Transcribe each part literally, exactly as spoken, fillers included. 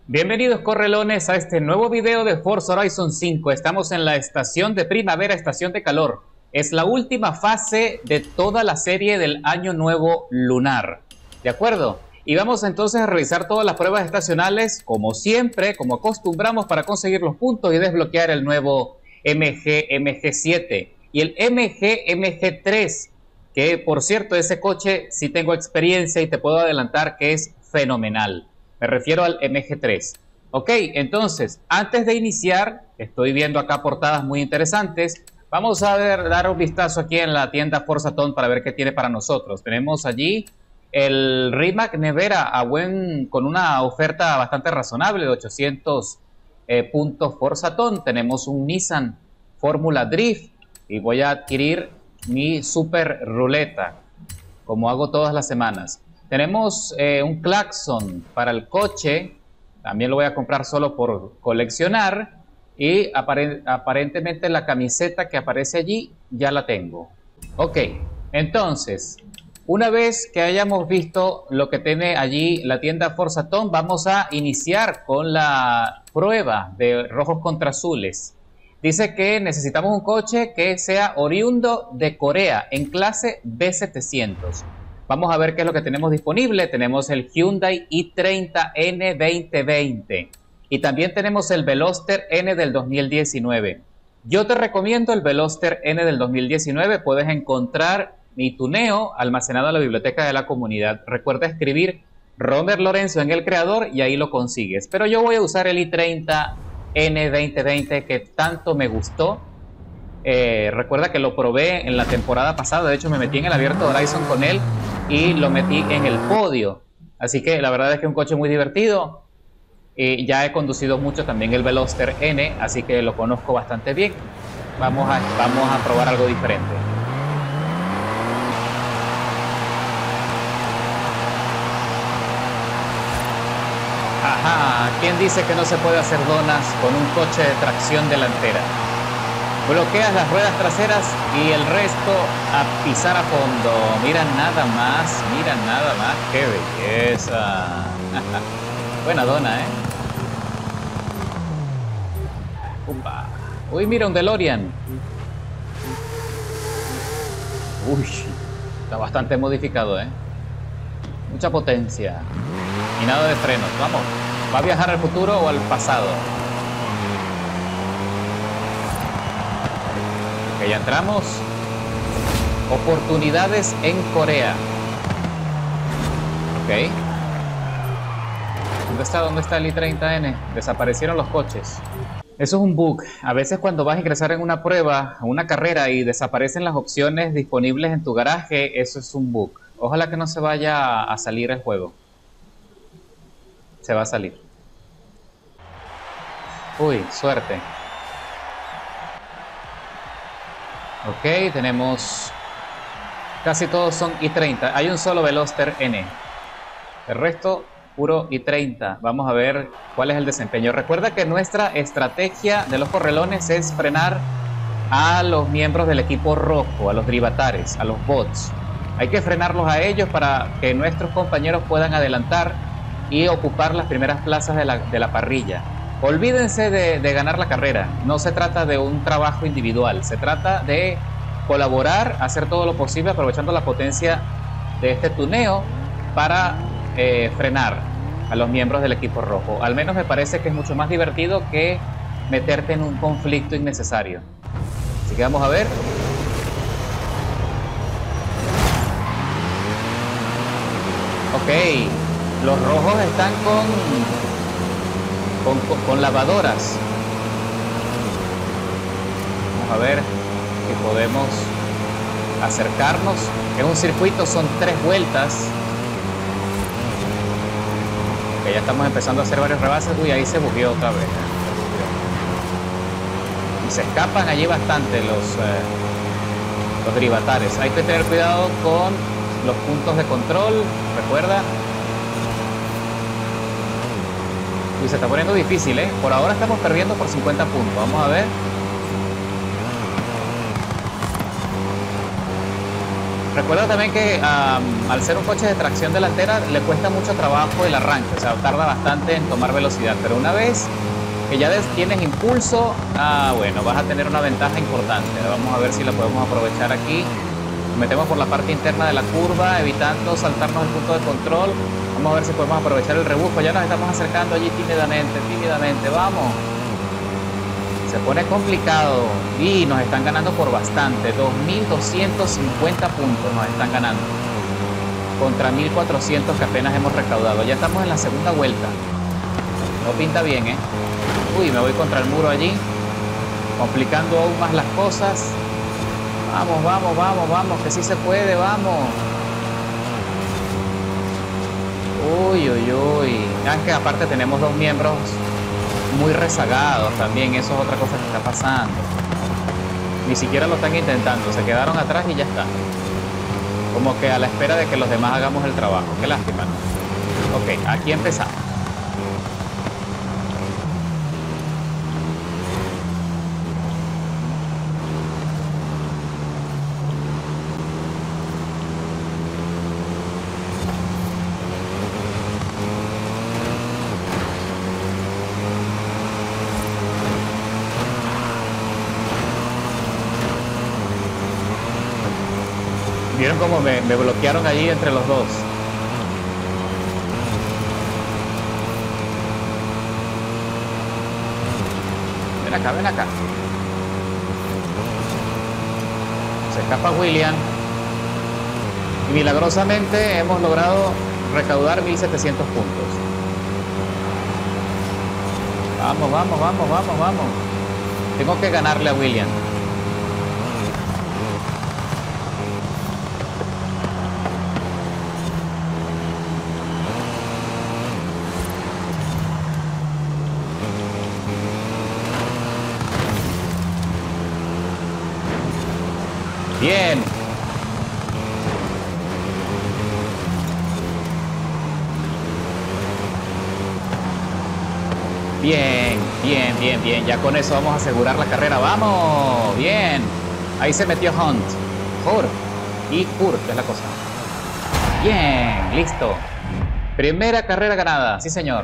Bienvenidos correlones a este nuevo video de Forza Horizon cinco. Estamos en la estación de primavera, estación de calor. Es la última fase de toda la serie del año nuevo lunar. ¿De acuerdo? Y vamos entonces a revisar todas las pruebas estacionales, como siempre, como acostumbramos, para conseguir los puntos y desbloquear el nuevo M G M G siete y el M G M G tres, que por cierto, ese coche sí tengo experiencia y te puedo adelantar que es fenomenal. Me refiero al M G tres. Ok, entonces, antes de iniciar, estoy viendo acá portadas muy interesantes. Vamos a ver, dar un vistazo aquí en la tienda Forzaton para ver qué tiene para nosotros. Tenemos allí el Rimac Nevera a buen, con una oferta bastante razonable de ochocientos eh, puntos Forzaton. Tenemos un Nissan Fórmula Drift y voy a adquirir mi super ruleta, como hago todas las semanas. Tenemos eh, un claxon para el coche, también lo voy a comprar solo por coleccionar. Y apare aparentemente la camiseta que aparece allí ya la tengo. Ok, entonces, una vez que hayamos visto lo que tiene allí la tienda Forzaton, vamos a iniciar con la prueba de rojos contra azules. Dice que necesitamos un coche que sea oriundo de Corea en clase B setecientos. Vamos a ver qué es lo que tenemos disponible. Tenemos el Hyundai i treinta N veinte veinte y también tenemos el Veloster N del dos mil diecinueve. Yo te recomiendo el Veloster N del dos mil diecinueve. Puedes encontrar mi tuneo almacenado en la biblioteca de la comunidad. Recuerda escribir Romer Lorenzo en el creador y ahí lo consigues. Pero yo voy a usar el i treinta N veinte veinte que tanto me gustó. Eh, recuerda que lo probé en la temporada pasada. De hecho, me metí en el abierto Horizon con él y lo metí en el podio. Así que la verdad es que es un coche muy divertido. Y ya he conducido mucho también el Veloster N, así que lo conozco bastante bien. Vamos a, vamos a probar algo diferente. Ajá, ¿quién dice que no se puede hacer donas con un coche de tracción delantera? Bloqueas las ruedas traseras y el resto a pisar a fondo. Mira nada más, mira nada más. ¡Qué belleza! Buena dona, ¿eh? Upa. Uy, mira un DeLorean. Uy, está bastante modificado, ¿eh? Mucha potencia. Y nada de frenos. Vamos. ¿Va a viajar al futuro o al pasado? Ok, ya entramos. Oportunidades en Corea. Ok. ¿Dónde está? ¿Dónde está el i treinta N? Desaparecieron los coches. Eso es un bug. A veces cuando vas a ingresar en una prueba, a una carrera y desaparecen las opciones disponibles en tu garaje, eso es un bug. Ojalá que no se vaya a salir el juego. Se va a salir. Uy, suerte. Ok, tenemos... Casi todos son i treinta. Hay un solo Veloster N. El resto... puro i treinta. Vamos a ver cuál es el desempeño. Recuerda que nuestra estrategia de los correlones es frenar a los miembros del equipo rojo, a los drivatares, a los bots. Hay que frenarlos a ellos para que nuestros compañeros puedan adelantar y ocupar las primeras plazas de la, de la parrilla. Olvídense de, de ganar la carrera. No se trata de un trabajo individual. Se trata de colaborar, hacer todo lo posible aprovechando la potencia de este tuneo para Eh, frenar a los miembros del equipo rojo. Al menos me parece que es mucho más divertido que meterte en un conflicto innecesario. Así que vamos a ver. Ok, los rojos están con con, con, con lavadoras. Vamos a ver si podemos acercarnos. Es un circuito, son tres vueltas. Que ya estamos empezando a hacer varios rebases. Uy, ahí se bugueó otra vez. Y se escapan allí bastante los, eh, los drivatares. Hay que tener cuidado con los puntos de control. Recuerda. Y se está poniendo difícil, ¿eh? Por ahora estamos perdiendo por cincuenta puntos. Vamos a ver. Recuerda también que um, al ser un coche de tracción delantera le cuesta mucho trabajo el arranque, o sea, tarda bastante en tomar velocidad, pero una vez que ya tienes impulso, ah, bueno, vas a tener una ventaja importante. Vamos a ver si la podemos aprovechar aquí. Nos metemos por la parte interna de la curva, evitando saltarnos el punto de control. Vamos a ver si podemos aprovechar el rebufo. Ya nos estamos acercando allí tímidamente, tímidamente, vamos. Se pone complicado y nos están ganando por bastante. dos mil doscientos cincuenta puntos nos están ganando contra mil cuatrocientos que apenas hemos recaudado. Ya estamos en la segunda vuelta. No pinta bien, ¿eh? Uy, me voy contra el muro allí, complicando aún más las cosas. Vamos, vamos, vamos, vamos, que sí se puede, vamos. Uy, uy, uy. Es que aparte tenemos dos miembros muy rezagados también, eso es otra cosa que está pasando. Ni siquiera lo están intentando, se quedaron atrás y ya está. Como que a la espera de que los demás hagamos el trabajo. Qué lástima, ¿no? Ok, aquí empezamos. ¿Vieron cómo me, me bloquearon allí entre los dos? Ven acá, ven acá. Se escapa William. Y milagrosamente hemos logrado recaudar mil setecientos puntos. Vamos, vamos, vamos, vamos, vamos. Tengo que ganarle a William. Bien. Bien, bien, bien, bien. Ya con eso vamos a asegurar la carrera. ¡Vamos! Bien. Ahí se metió Hunt. Hurt. Y Hurt es la cosa. Bien, listo. Primera carrera ganada. Sí, señor.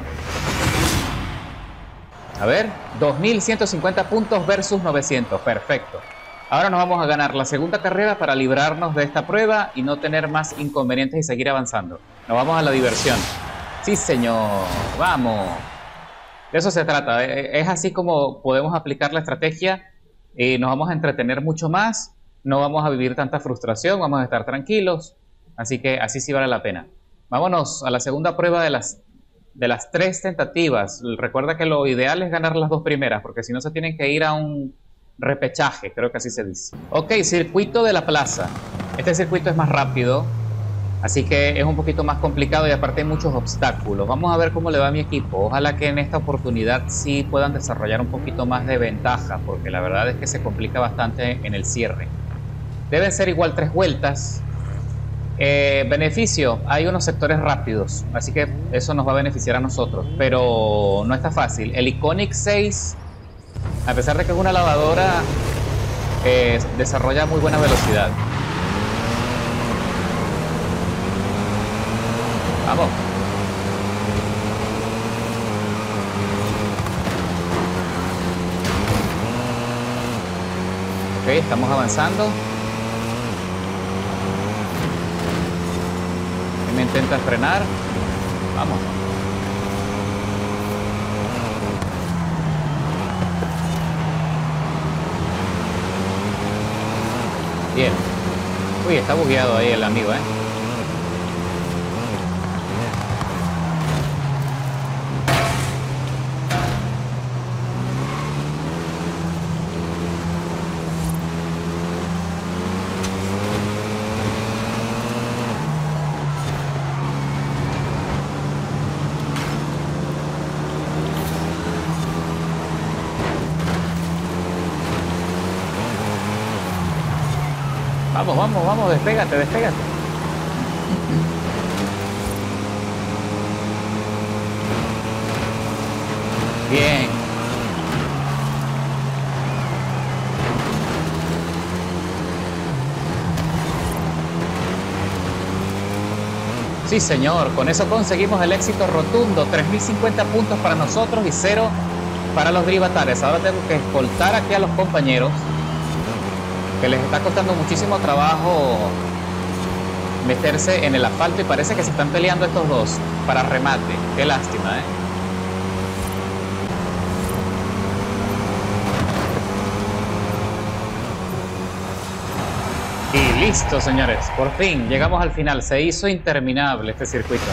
A ver. dos mil ciento cincuenta puntos versus novecientos. Perfecto. Ahora nos vamos a ganar la segunda carrera para librarnos de esta prueba y no tener más inconvenientes y seguir avanzando. Nos vamos a la diversión. Sí, señor. Vamos. De eso se trata. Es así como podemos aplicar la estrategia y nos vamos a entretener mucho más. No vamos a vivir tanta frustración, vamos a estar tranquilos. Así que así sí vale la pena. Vámonos a la segunda prueba de las, de las tres tentativas. Recuerda que lo ideal es ganar las dos primeras, porque si no se tienen que ir a un repechaje, creo que así se dice. Ok, circuito de la plaza. Este circuito es más rápido, así que es un poquito más complicado y aparte hay muchos obstáculos. Vamos a ver cómo le va a mi equipo. Ojalá que en esta oportunidad sí puedan desarrollar un poquito más de ventaja, porque la verdad es que se complica bastante en el cierre. Deben ser igual tres vueltas. Eh, beneficio, hay unos sectores rápidos, así que eso nos va a beneficiar a nosotros, pero no está fácil. El Iconic seis, a pesar de que es una lavadora, eh, desarrolla muy buena velocidad. Vamos. Ok, estamos avanzando. Me intenta frenar. Vamos. Bien. Uy, está bugueado ahí el amigo, ¿eh? Vamos, vamos, vamos, despégate, despégate. Bien. Sí, señor, con eso conseguimos el éxito rotundo. tres mil cincuenta puntos para nosotros y cero para los Drivatares. Ahora tengo que escoltar aquí a los compañeros, que les está costando muchísimo trabajo meterse en el asfalto y parece que se están peleando estos dos para remate. Qué lástima, ¿eh? Y listo, señores, por fin llegamos al final. Se hizo interminable este circuito.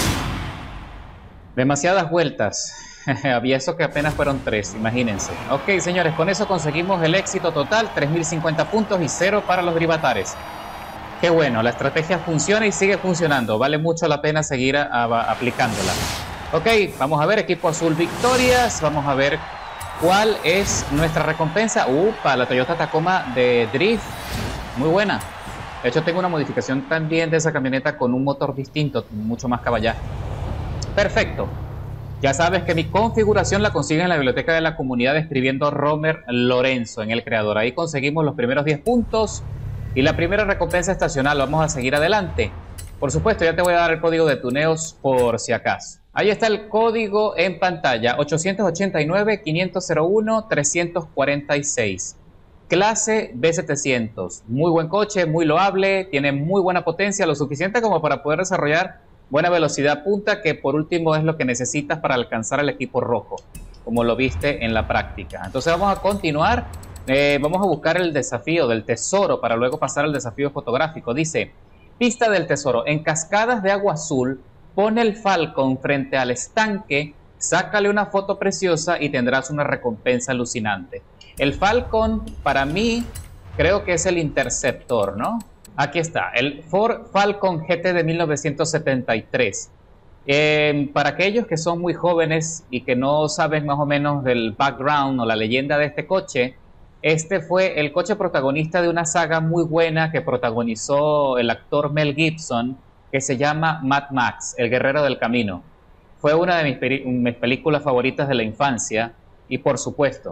Demasiadas vueltas. Había eso que apenas fueron tres, imagínense. Ok, señores, con eso conseguimos el éxito total, tres mil cincuenta puntos y cero para los Drivatares. Qué bueno, la estrategia funciona y sigue funcionando. Vale mucho la pena seguir a, a, aplicándola. Ok, vamos a ver, equipo azul victorias. Vamos a ver cuál es nuestra recompensa. Upa, la Toyota Tacoma de Drift. Muy buena. De hecho, tengo una modificación también de esa camioneta con un motor distinto, mucho más caballaje. Perfecto. Ya sabes que mi configuración la consigues en la biblioteca de la comunidad escribiendo Romer Lorenzo en el creador. Ahí conseguimos los primeros diez puntos y la primera recompensa estacional. Vamos a seguir adelante. Por supuesto, ya te voy a dar el código de tuneos por si acaso. Ahí está el código en pantalla. ochocientos ochenta y nueve, quinientos cero uno, trescientos cuarenta y seis. Clase B setecientos. Muy buen coche, muy loable, tiene muy buena potencia, lo suficiente como para poder desarrollar buena velocidad punta, que por último es lo que necesitas para alcanzar al equipo rojo, como lo viste en la práctica. Entonces vamos a continuar, eh, vamos a buscar el desafío del tesoro para luego pasar al desafío fotográfico. Dice, pista del tesoro, en cascadas de agua azul, pone el Falcon frente al estanque, sácale una foto preciosa y tendrás una recompensa alucinante. El Falcon, para mí, creo que es el Interceptor, ¿no? Aquí está, el Ford Falcon G T de mil novecientos setenta y tres. Eh, para aquellos que son muy jóvenes y que no saben más o menos del background o la leyenda de este coche, este fue el coche protagonista de una saga muy buena que protagonizó el actor Mel Gibson, que se llama Mad Max, el guerrero del camino. Fue una de mis, mis películas favoritas de la infancia y, por supuesto,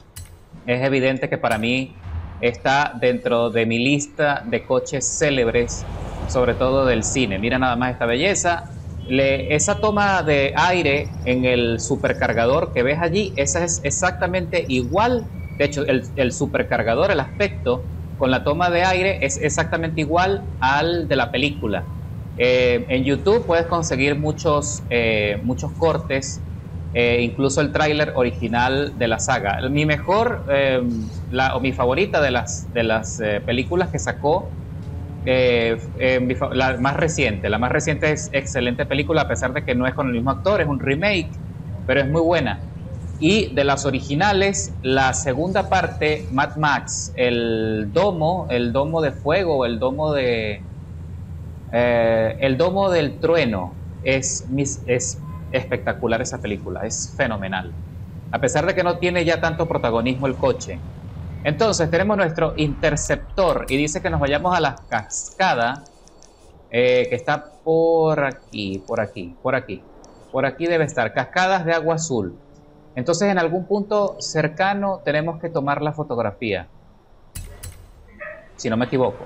es evidente que para mí está dentro de mi lista de coches célebres, sobre todo del cine. Mira nada más esta belleza. Le, esa toma de aire en el supercargador que ves allí, esa es exactamente igual. De hecho, el, el supercargador, el aspecto con la toma de aire es exactamente igual al de la película. Eh, en YouTube puedes conseguir muchos, eh, muchos cortes. Eh, incluso el tráiler original de la saga. Mi mejor, eh, la, o mi favorita de las, de las eh, películas que sacó, eh, eh, mi, la más reciente. La más reciente es excelente película, a pesar de que no es con el mismo actor, es un remake, pero es muy buena. Y de las originales, la segunda parte, Mad Max, el domo, el domo de fuego, el domo de... Eh, el domo del trueno, es... Mis, es espectacular esa película, es fenomenal, a pesar de que no tiene ya tanto protagonismo el coche. Entonces tenemos nuestro Interceptor y dice que nos vayamos a la cascada, eh, que está por aquí, por aquí, por aquí, por aquí debe estar, cascadas de agua azul. Entonces en algún punto cercano tenemos que tomar la fotografía, si no me equivoco.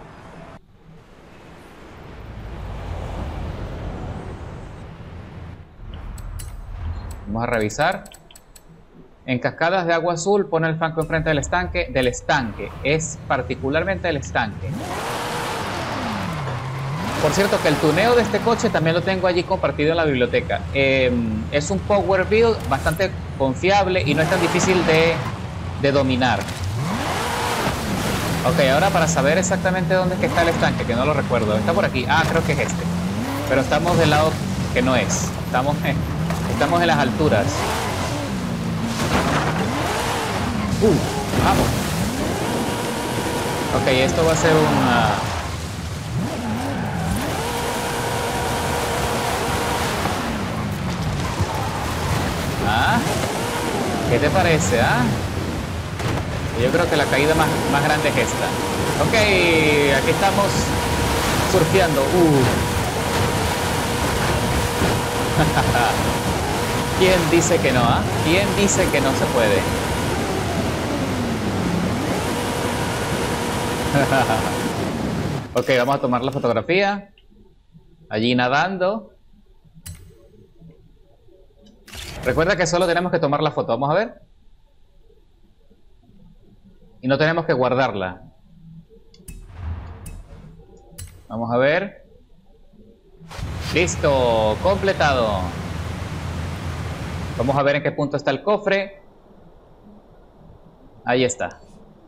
Vamos a revisar. En cascadas de agua azul, pone el Falcon enfrente del estanque. Del estanque. Es particularmente el estanque. Por cierto, que el tuneo de este coche también lo tengo allí compartido en la biblioteca. Eh, es un Power Build bastante confiable y no es tan difícil de, de dominar. Ok, ahora para saber exactamente dónde es que está el estanque, que no lo recuerdo. Está por aquí. Ah, creo que es este. Pero estamos del lado que no es. Estamos en... Estamos en las alturas. Uh, vamos. Ok, esto va a ser una... ¿Ah? ¿Qué te parece, ah? Yo creo que la caída más, más grande es esta. Ok, aquí estamos surfeando. Uh. ¿Quién dice que no? ¿Ah? ¿Quién dice que no se puede? Ok, vamos a tomar la fotografía. allí nadando. Recuerda que solo tenemos que tomar la foto. Vamos a ver. Y no tenemos que guardarla. Vamos a ver. Listo, completado. Vamos a ver en qué punto está el cofre. Ahí está.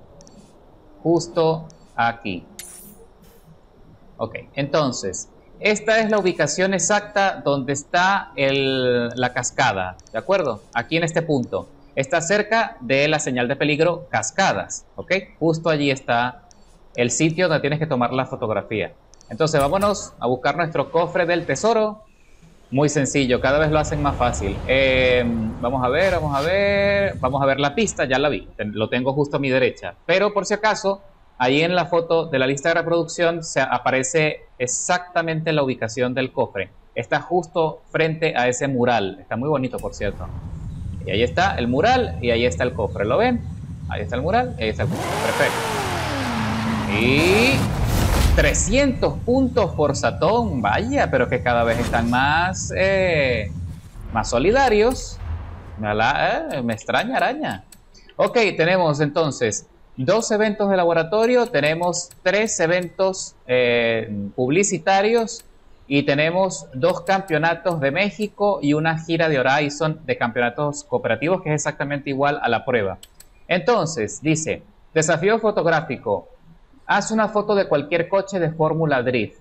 Justo aquí. Ok, entonces, esta es la ubicación exacta donde está el, la cascada, ¿de acuerdo? Aquí en este punto. Está cerca de la señal de peligro cascadas, ¿ok? Justo allí está el sitio donde tienes que tomar la fotografía. Entonces vámonos a buscar nuestro cofre del tesoro. Muy sencillo, cada vez lo hacen más fácil. Eh, vamos a ver, vamos a ver. Vamos a ver la pista, ya la vi. Lo tengo justo a mi derecha. Pero por si acaso, ahí en la foto de la lista de reproducción se aparece exactamente la ubicación del cofre. Está justo frente a ese mural. Está muy bonito, por cierto. Y ahí está el mural y ahí está el cofre. ¿Lo ven? Ahí está el mural y ahí está el cofre. Perfecto. Y trescientos puntos por Satón. Vaya, pero que cada vez están más, eh, más solidarios. Me, la, eh, me extraña araña. Ok, tenemos entonces dos eventos de laboratorio. Tenemos tres eventos eh, publicitarios. Y tenemos dos campeonatos de México y una gira de Horizon de campeonatos cooperativos que es exactamente igual a la prueba. Entonces, dice, desafío fotográfico. Haz una foto de cualquier coche de Fórmula Drift.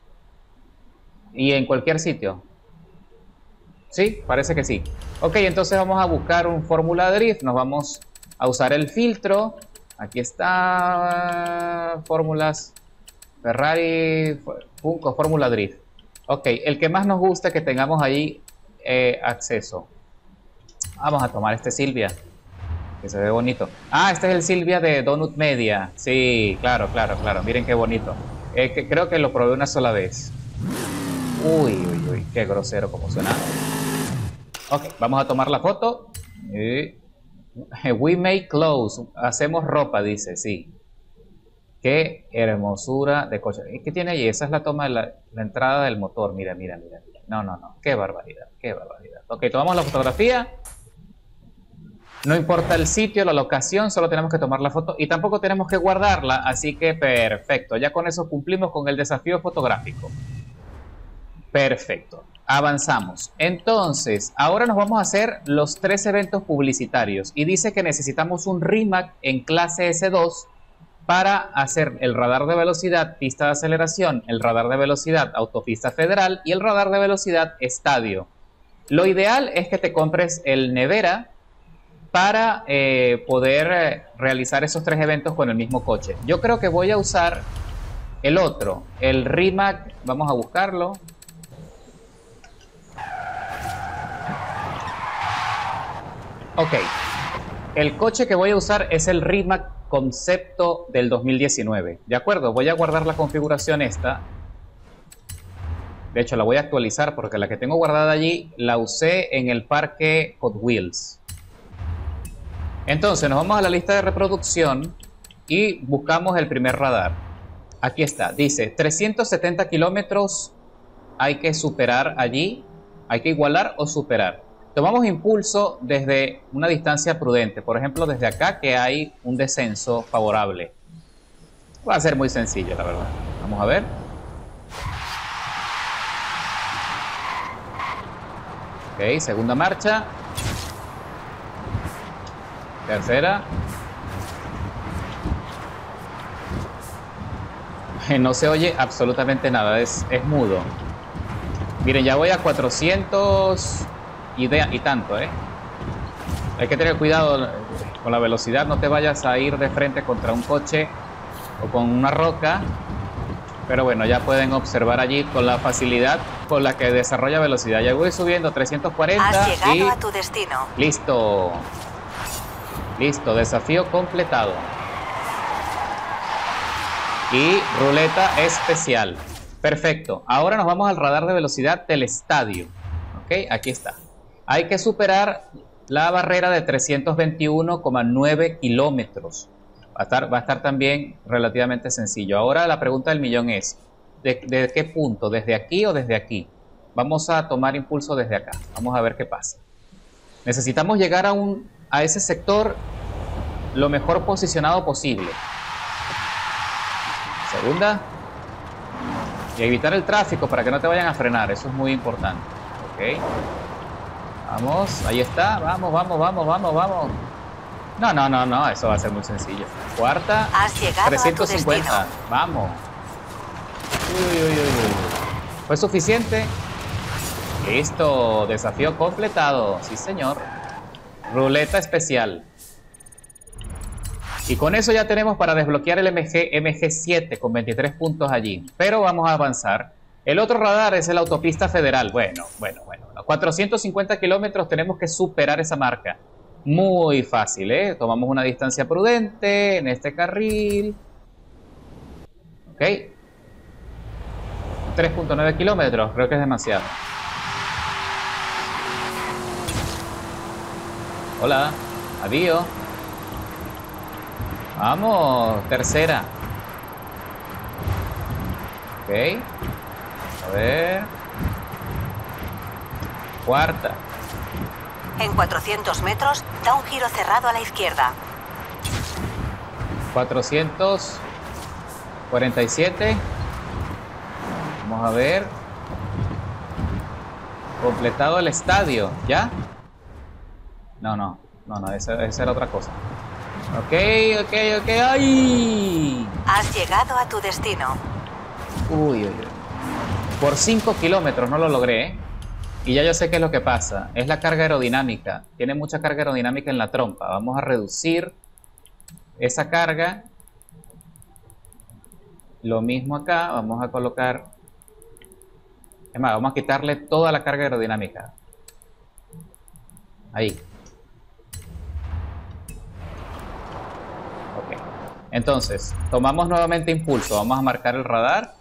Y en cualquier sitio. ¿Sí? Parece que sí. Ok, entonces vamos a buscar un Fórmula Drift. Nos vamos a usar el filtro. Aquí está. Fórmulas. Ferrari. Punco, Fórmula Drift. Ok, el que más nos gusta que tengamos ahí eh, acceso. Vamos a tomar este Silvia, que se ve bonito. Ah, este es el Silvia de Donut Media. Sí, claro, claro, claro. Miren qué bonito. Eh, que creo que lo probé una sola vez. Uy, uy, uy, qué grosero como suena. Ok, vamos a tomar la foto. Eh, we make clothes. Hacemos ropa, dice, sí. Qué hermosura de coche. ¿Qué tiene allí? Esa es la toma de la, la entrada del motor. Mira, mira, mira, mira. No, no, no. Qué barbaridad, qué barbaridad. Ok, tomamos la fotografía. No importa el sitio, la locación, solo tenemos que tomar la foto y tampoco tenemos que guardarla, así que perfecto. Ya con eso cumplimos con el desafío fotográfico. Perfecto. Avanzamos. Entonces, ahora nos vamos a hacer los tres eventos publicitarios y dice que necesitamos un Rimac en clase ese dos para hacer el radar de velocidad, pista de aceleración, el radar de velocidad, autopista federal y el radar de velocidad, estadio. Lo ideal es que te compres el Nevera para eh, poder eh, realizar esos tres eventos con el mismo coche. Yo creo que voy a usar el otro, el Rimac. Vamos a buscarlo. Ok, el coche que voy a usar es el Rimac Concepto del dos mil diecinueve. De acuerdo, voy a guardar la configuración esta. De hecho, la voy a actualizar porque la que tengo guardada allí la usé en el parque Hot Wheels. Entonces, nos vamos a la lista de reproducción y buscamos el primer radar. Aquí está, dice trescientos setenta kilómetros hay que superar allí. Hay que igualar o superar. Tomamos impulso desde una distancia prudente. Por ejemplo, desde acá que hay un descenso favorable. Va a ser muy sencillo, la verdad. Vamos a ver. Ok, segunda marcha. Tercera. No se oye absolutamente nada, es, es mudo. Miren, ya voy a cuatrocientos y, de, y tanto, ¿eh? Hay que tener cuidado con la velocidad, no te vayas a ir de frente contra un coche o con una roca. Pero bueno, ya pueden observar allí con la facilidad con la que desarrolla velocidad. Ya voy subiendo trescientos cuarenta. Has llegado y a tu destino. Listo. Listo, desafío completado. Y ruleta especial. Perfecto. Ahora nos vamos al radar de velocidad del estadio. Ok, aquí está. Hay que superar la barrera de trescientos veintiuno coma nueve kilómetros. Va a estar, va a estar también relativamente sencillo. Ahora la pregunta del millón es: de, de qué punto, desde aquí o desde aquí. Vamos a tomar impulso desde acá. Vamos a ver qué pasa. Necesitamos llegar a, un, a ese sector lo mejor posicionado posible. Segunda. Y evitar el tráfico para que no te vayan a frenar. Eso es muy importante. Ok. Vamos, ahí está. Vamos, vamos, vamos, vamos, vamos. No, no, no, no. Eso va a ser muy sencillo. Cuarta. Has llegado trescientos cincuenta. A tu destino. Vamos. Uy, uy, uy, uy. ¿Fue suficiente? Listo. Desafío completado. Sí, señor. Ruleta especial. Y con eso ya tenemos para desbloquear el M G, M G siete con veintitrés puntos allí. Pero vamos a avanzar. El otro radar es la autopista federal. Bueno, bueno, bueno. A cuatrocientos cincuenta kilómetros tenemos que superar esa marca. Muy fácil, ¿eh? Tomamos una distancia prudente en este carril. Ok. tres punto nueve kilómetros. Creo que es demasiado. Hola. Adiós. Vamos, tercera. Ok. A ver. Cuarta. En cuatrocientos metros, da un giro cerrado a la izquierda. cuatrocientos cuarenta y siete. Vamos a ver. Completado el estadio. ¿Ya? No, no. No, no, esa, esa era otra cosa. Ok, ok, ok. ¡Ay! Has llegado a tu destino. Uy, uy, uy. Por cinco kilómetros no lo logré, ¿eh? Y ya yo sé qué es lo que pasa. Es la carga aerodinámica. Tiene mucha carga aerodinámica en la trompa. Vamos a reducir esa carga. Lo mismo acá. Vamos a colocar... Es más, vamos a quitarle toda la carga aerodinámica. Ahí. Ok. Entonces, tomamos nuevamente impulso. Vamos a marcar el radar.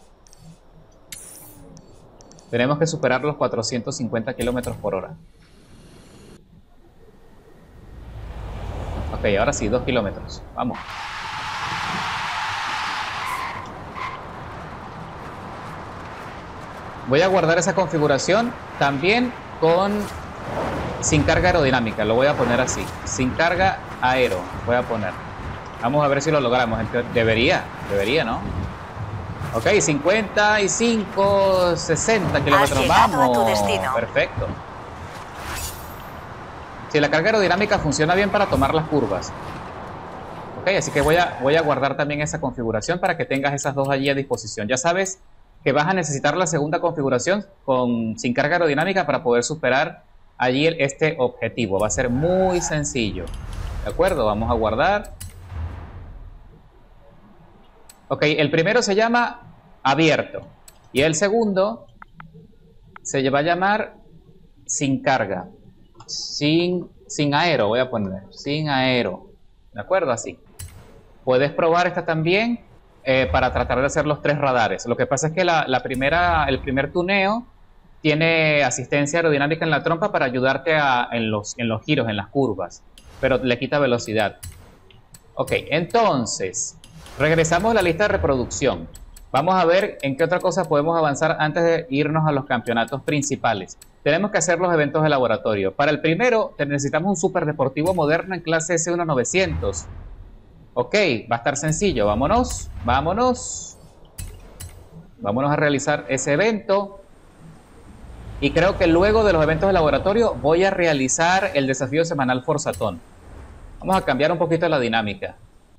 Tenemos que superar los cuatrocientos cincuenta kilómetros por hora. Ok, ahora sí, dos kilómetros. Vamos. Voy a guardar esa configuración también con... sin carga aerodinámica. Lo voy a poner así. Sin carga aero. Voy a poner. Vamos a ver si lo logramos. Debería, debería, ¿no? Ok, cincuenta y cinco, sesenta kilómetros. Vamos. A tu destino. Perfecto. Si sí, la carga aerodinámica funciona bien para tomar las curvas. Ok, así que voy a, voy a guardar también esa configuración para que tengas esas dos allí a disposición. Ya sabes que vas a necesitar la segunda configuración con, sin carga aerodinámica para poder superar allí el, este objetivo. Va a ser muy sencillo. ¿De acuerdo? Vamos a guardar. Ok, el primero se llama abierto y el segundo se va a llamar sin carga, sin, sin aero, voy a poner, sin aero, ¿de acuerdo? Así. Puedes probar esta también eh, para tratar de hacer los tres radares. Lo que pasa es que la, la primera, el primer tuneo tiene asistencia aerodinámica en la trompa para ayudarte a, en, los, en los giros, en las curvas, pero le quita velocidad. Ok, entonces... regresamos a la lista de reproducción. Vamos a ver en qué otra cosa podemos avanzar antes de irnos a los campeonatos principales. Tenemos que hacer los eventos de laboratorio. Para el primero necesitamos un superdeportivo moderno en clase S uno novecientos. Ok, va a estar sencillo. Vámonos, vámonos. Vámonos a realizar ese evento. Y creo que luego de los eventos de laboratorio voy a realizar el desafío semanal Forzatón. Vamos a cambiar un poquito la dinámica.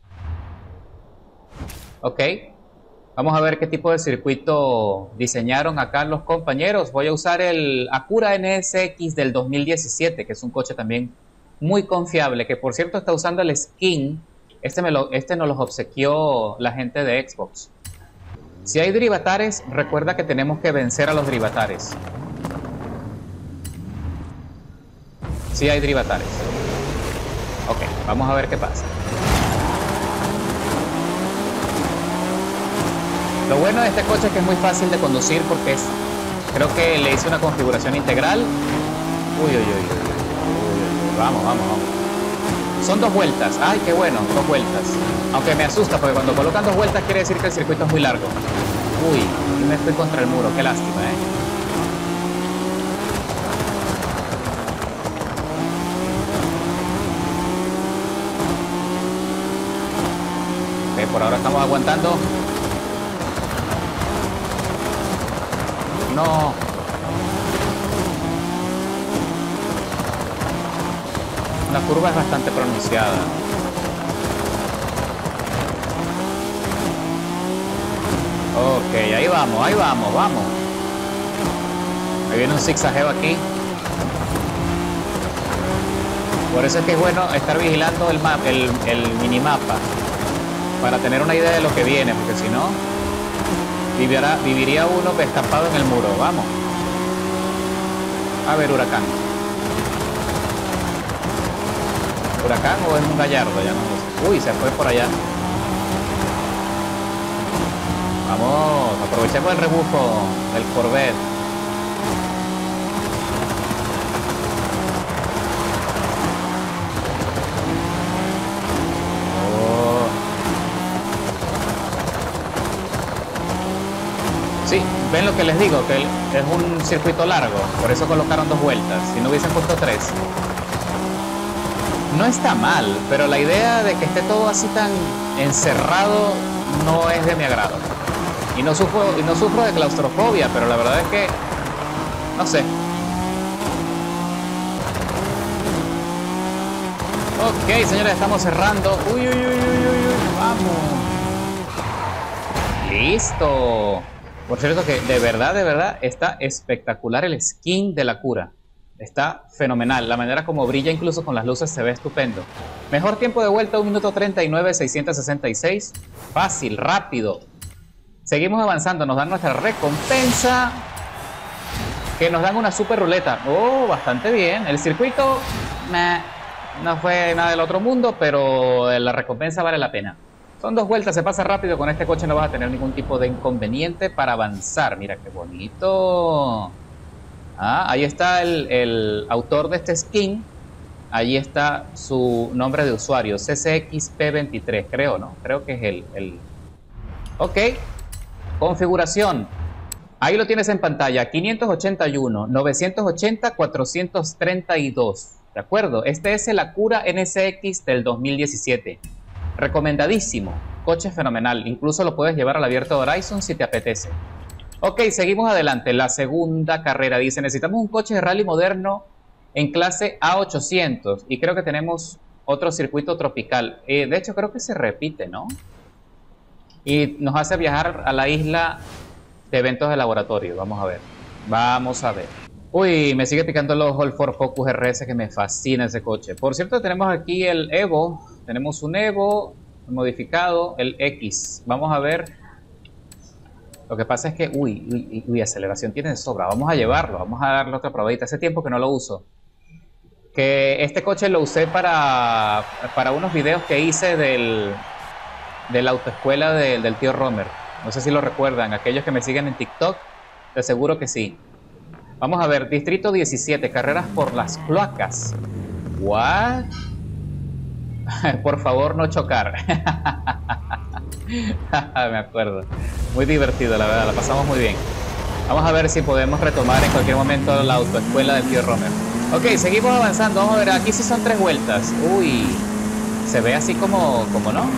Ok, vamos a ver qué tipo de circuito diseñaron acá los compañeros. Voy a usar el Acura N S X del dos mil diecisiete, que es un coche también muy confiable, que por cierto está usando el skin. Este, me lo, este nos los obsequió la gente de Xbox. Si hay drivatares, recuerda que tenemos que vencer a los drivatares. Si hay drivatares. Ok, vamos a ver qué pasa. Lo bueno de este coche es que es muy fácil de conducir porque es, creo que le hice una configuración integral. Uy, uy, uy, uy, uy, uy. Vamos, vamos, vamos. Son dos vueltas. Ay, qué bueno, dos vueltas. Aunque me asusta porque cuando colocan dos vueltas quiere decir que el circuito es muy largo. Uy, y me estoy contra el muro, qué lástima, ¿eh? Ok, por ahora estamos aguantando. No. La curva es bastante pronunciada. Ok, ahí vamos, ahí vamos, vamos. Ahí viene un zigzagueo aquí. Por eso es que es bueno estar vigilando el, map, el, el minimapa, para tener una idea de lo que viene, porque si no, vivirá, viviría uno estampado en el muro. Vamos. A ver, huracán. ¿Huracán o es un gallardo? Ya no lo sé. Uy, se fue por allá. Vamos, aprovechemos el rebufo del Corvette. Oh. Sí, ven lo que les digo, que es un circuito largo, por eso colocaron dos vueltas, si no hubiesen puesto tres. No está mal, pero la idea de que esté todo así tan encerrado no es de mi agrado. Y no sufro, y no sufro de claustrofobia, pero la verdad es que, no sé. Ok, señores, estamos cerrando. Uy, uy, uy, uy, uy, uy, vamos. Listo. Por cierto que de verdad, de verdad, está espectacular el skin de la cura. Está fenomenal. La manera como brilla incluso con las luces se ve estupendo. Mejor tiempo de vuelta, un minuto treinta y nueve, seiscientos sesenta y seis. Fácil, rápido. Seguimos avanzando, nos dan nuestra recompensa, que nos dan una super ruleta. Oh, bastante bien. El circuito meh, no fue nada del otro mundo, pero la recompensa vale la pena. Son dos vueltas, se pasa rápido. Con este coche no vas a tener ningún tipo de inconveniente para avanzar. Mira qué bonito. Ah, ahí está el, el autor de este skin. Ahí está su nombre de usuario, C C X P veintitrés, creo, ¿no? Creo que es el... el... Ok. Configuración. Ahí lo tienes en pantalla. quinientos ochenta y uno, novecientos ochenta, cuatrocientos treinta y dos. ¿De acuerdo? Este es el Acura N S X del dos mil diecisiete. Recomendadísimo. Coche fenomenal. Incluso lo puedes llevar al abierto de Horizon si te apetece. Ok, seguimos adelante. La segunda carrera dice: necesitamos un coche de rally moderno en clase A ochocientos. Y creo que tenemos otro circuito tropical. Eh, de hecho, creo que se repite, ¿no? Y nos hace viajar a la isla de eventos de laboratorio. Vamos a ver. Vamos a ver. Uy, me sigue picando el ojo el Ford Focus R S, que me fascina ese coche. Por cierto, tenemos aquí el Evo. Tenemos un Evo modificado, el X. Vamos a ver. Lo que pasa es que, uy, uy, uy, aceleración tiene de sobra. Vamos a llevarlo, vamos a darle otra probadita. Hace tiempo que no lo uso. Que este coche lo usé para, para unos videos que hice del... de la autoescuela de, del tío Romer. No sé si lo recuerdan. Aquellos que me siguen en TikTok, de seguro que sí. Vamos a ver, distrito diecisiete, carreras por las cloacas. ¿What? Por favor, no chocar. Me acuerdo. Muy divertido, la verdad, la pasamos muy bien. Vamos a ver si podemos retomar en cualquier momento la autoescuela del tío Romer. Ok, seguimos avanzando. Vamos a ver, aquí sí son tres vueltas. Uy, se ve así como, como no.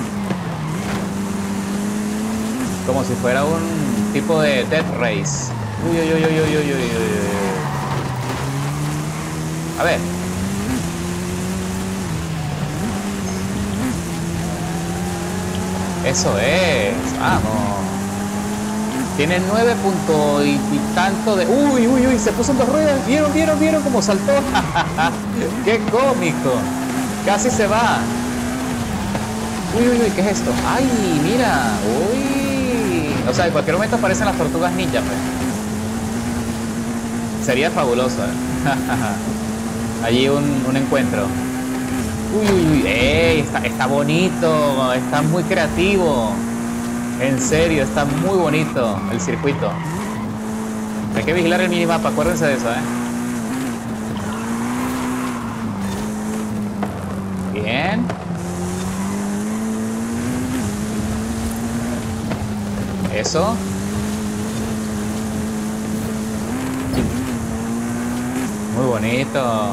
Como si fuera un tipo de Death Race. Uy, uy, uy, uy, uy, uy, uy, uy. A ver. Eso es. Vamos. Tiene nueve puntos y, y tanto de... Uy, uy, uy, se puso en dos ruedas. ¿Vieron, vieron, vieron cómo saltó? ¡Qué cómico! Casi se va. Uy, uy, uy, ¿qué es esto? ¡Ay, mira! ¡Uy! O sea, en cualquier momento aparecen las tortugas ninja, pues. Sería fabuloso, ¿eh? Allí un, un encuentro. Uy, uy, uy. ¡Ey! Está, está bonito. Está muy creativo. En serio, está muy bonito el circuito. Hay que vigilar el minimapa, acuérdense de eso, ¿eh? Bien. Eso. bonito.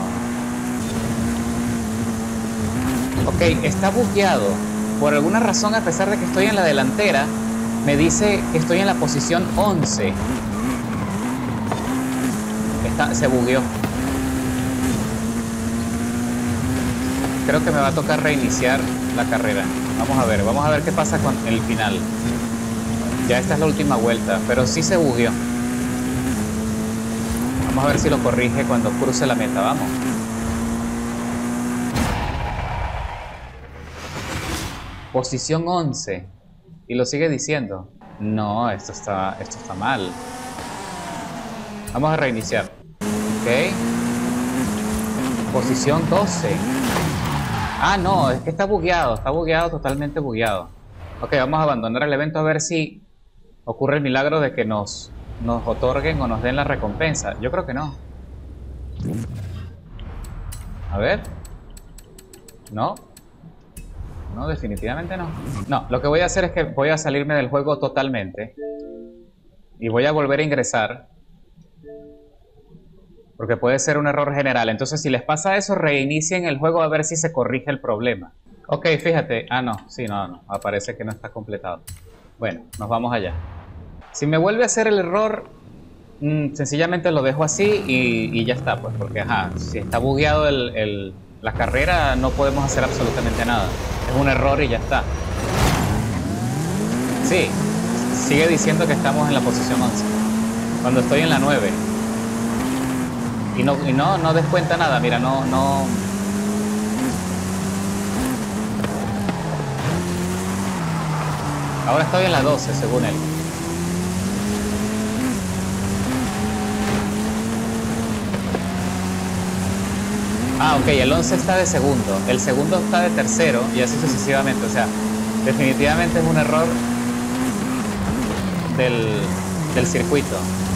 Ok, está bugueado. Por alguna razón, a pesar de que estoy en la delantera, me dice que estoy en la posición once. Está, se bugueó. Creo que me va a tocar reiniciar la carrera. Vamos a ver, vamos a ver qué pasa con el final. Ya esta es la última vuelta, pero sí se bugueó. Vamos a ver si lo corrige cuando cruce la meta, vamos. Posición once. Y lo sigue diciendo. No, esto está, esto está mal. Vamos a reiniciar. Ok. Posición doce. Ah, no, es que está bugueado. Está bugueado, totalmente bugueado. Ok, vamos a abandonar el evento a ver si ocurre el milagro de que nos, nos otorguen o nos den la recompensa. Yo creo que no. A ver. No. No, definitivamente no. No, lo que voy a hacer es que voy a salirme del juego totalmente. Y voy a volver a ingresar. Porque puede ser un error general. Entonces, si les pasa eso, reinicien el juego a ver si se corrige el problema. Ok, fíjate. Ah, no. Sí, no, no. Aparece que no está completado. Bueno, nos vamos allá. Si me vuelve a hacer el error, mmm, sencillamente lo dejo así y, y ya está. Pues porque, ajá, si está bugueado el, el, la carrera, no podemos hacer absolutamente nada. Es un error y ya está. Sí, sigue diciendo que estamos en la posición once. Cuando estoy en la nueve. Y no, y no, no descuenta nada, mira, no, no... Ahora estoy en la doce, según él. Ah, ok, el once está de segundo, el segundo está de tercero y así sucesivamente. O sea, definitivamente es un error del, del circuito.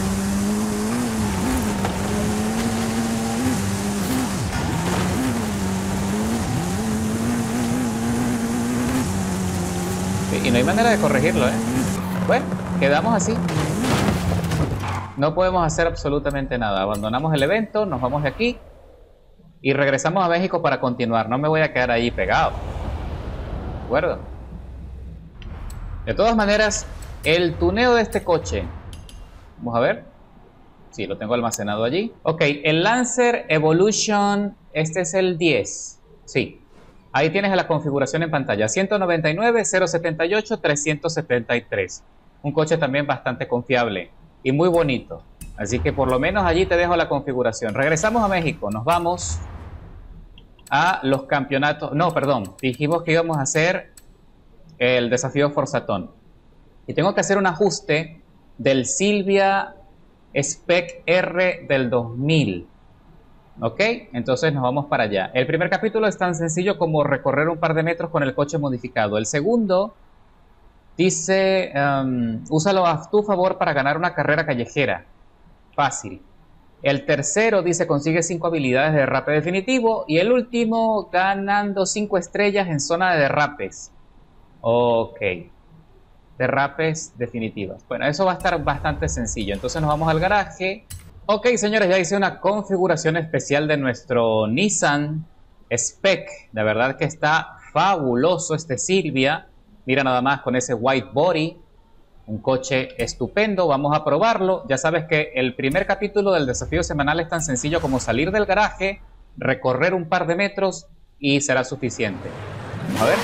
Y no hay manera de corregirlo, ¿eh? Bueno, quedamos así. No podemos hacer absolutamente nada. Abandonamos el evento, nos vamos de aquí y regresamos a México para continuar. No me voy a quedar ahí pegado. ¿De acuerdo? De todas maneras, el tuneo de este coche. Vamos a ver. Sí, lo tengo almacenado allí. Ok, el Lancer Evolution, este es el diez. Sí. Ahí tienes la configuración en pantalla, ciento noventa y nueve, cero setenta y ocho, trescientos setenta y tres. Un coche también bastante confiable y muy bonito. Así que por lo menos allí te dejo la configuración. Regresamos a México, nos vamos a los campeonatos. No, perdón, dijimos que íbamos a hacer el desafío Forzatón. Y tengo que hacer un ajuste del Silvia Spec R del dos mil. Ok, entonces nos vamos para allá. El primer capítulo es tan sencillo como recorrer un par de metros con el coche modificado. El segundo dice, um, úsalo a tu favor para ganar una carrera callejera. Fácil. El tercero dice, consigue cinco habilidades de derrape definitivo. Y el último, ganando cinco estrellas en zona de derrapes. Ok. Derrapes definitivas. Bueno, eso va a estar bastante sencillo. Entonces nos vamos al garaje. Ok, señores, ya hice una configuración especial de nuestro Nissan Spec. De verdad que está fabuloso este Silvia. Mira nada más con ese white body. Un coche estupendo. Vamos a probarlo. Ya sabes que el primer capítulo del desafío semanal es tan sencillo como salir del garaje, recorrer un par de metros y será suficiente. Vamos a ver.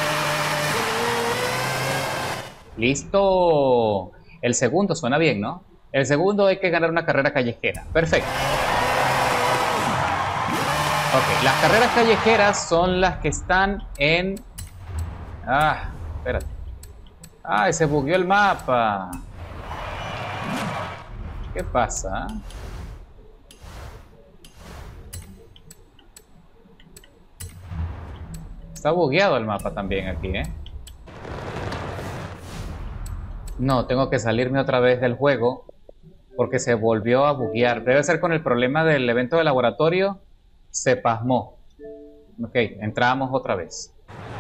Listo. El segundo suena bien, ¿no? El segundo hay que ganar una carrera callejera. Perfecto. Ok, las carreras callejeras son las que están en... Ah, espérate. Ah, se bugueó el mapa. ¿Qué pasa? Está bugueado el mapa también aquí, ¿eh? No, tengo que salirme otra vez del juego porque se volvió a buguear. Debe ser con el problema del evento de laboratorio. Se pasmó. Ok, entramos otra vez.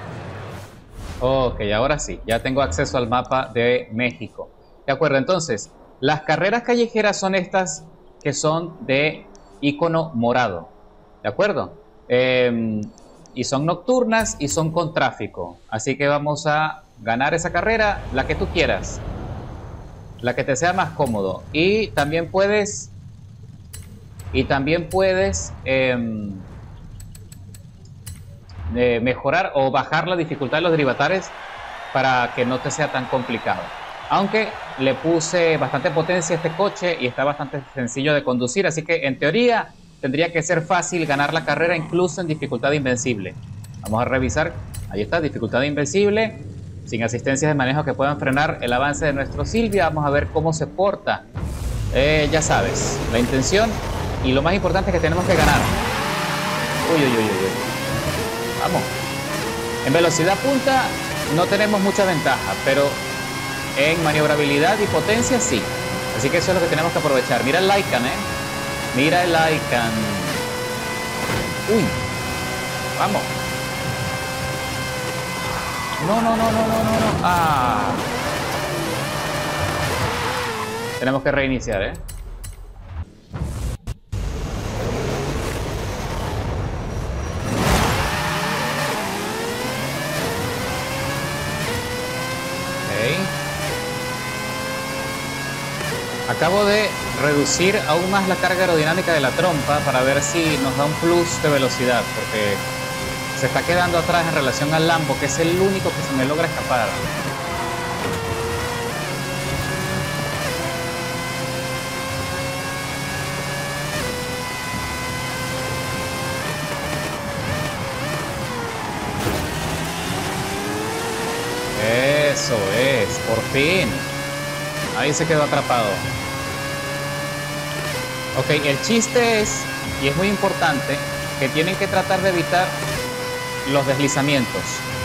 Ok, ahora sí, ya tengo acceso al mapa de México. De acuerdo, entonces, las carreras callejeras son estas que son de icono morado. ¿De acuerdo? Eh, y son nocturnas y son con tráfico. Así que vamos a ganar esa carrera, la que tú quieras. La que te sea más cómodo. Y también puedes... Y también puedes... Eh, eh, mejorar o bajar la dificultad de los derivatares para que no te sea tan complicado. Aunque le puse bastante potencia a este coche y está bastante sencillo de conducir, así que en teoría tendría que ser fácil ganar la carrera incluso en dificultad invencible. Vamos a revisar, ahí está, dificultad invencible, sin asistencias de manejo que puedan frenar el avance de nuestro Silvia. Vamos a ver cómo se porta. Eh, ya sabes, la intención y lo más importante es que tenemos que ganar. Uy, uy, uy, uy, uy. Vamos. En velocidad punta no tenemos mucha ventaja, pero en maniobrabilidad y potencia sí. Así que eso es lo que tenemos que aprovechar. Mira el Lycan, eh. Mira el Lycan. Uy. Vamos. No, no, no, no, no, no, no. Ah. Tenemos que reiniciar, eh. Acabo de reducir aún más la carga aerodinámica de la trompa para ver si nos da un plus de velocidad, porque se está quedando atrás en relación al Lambo, que es el único que se me logra escapar. Eso es, por fin. Ahí se quedó atrapado. Ok, el chiste es, y es muy importante, que tienen que tratar de evitar los deslizamientos.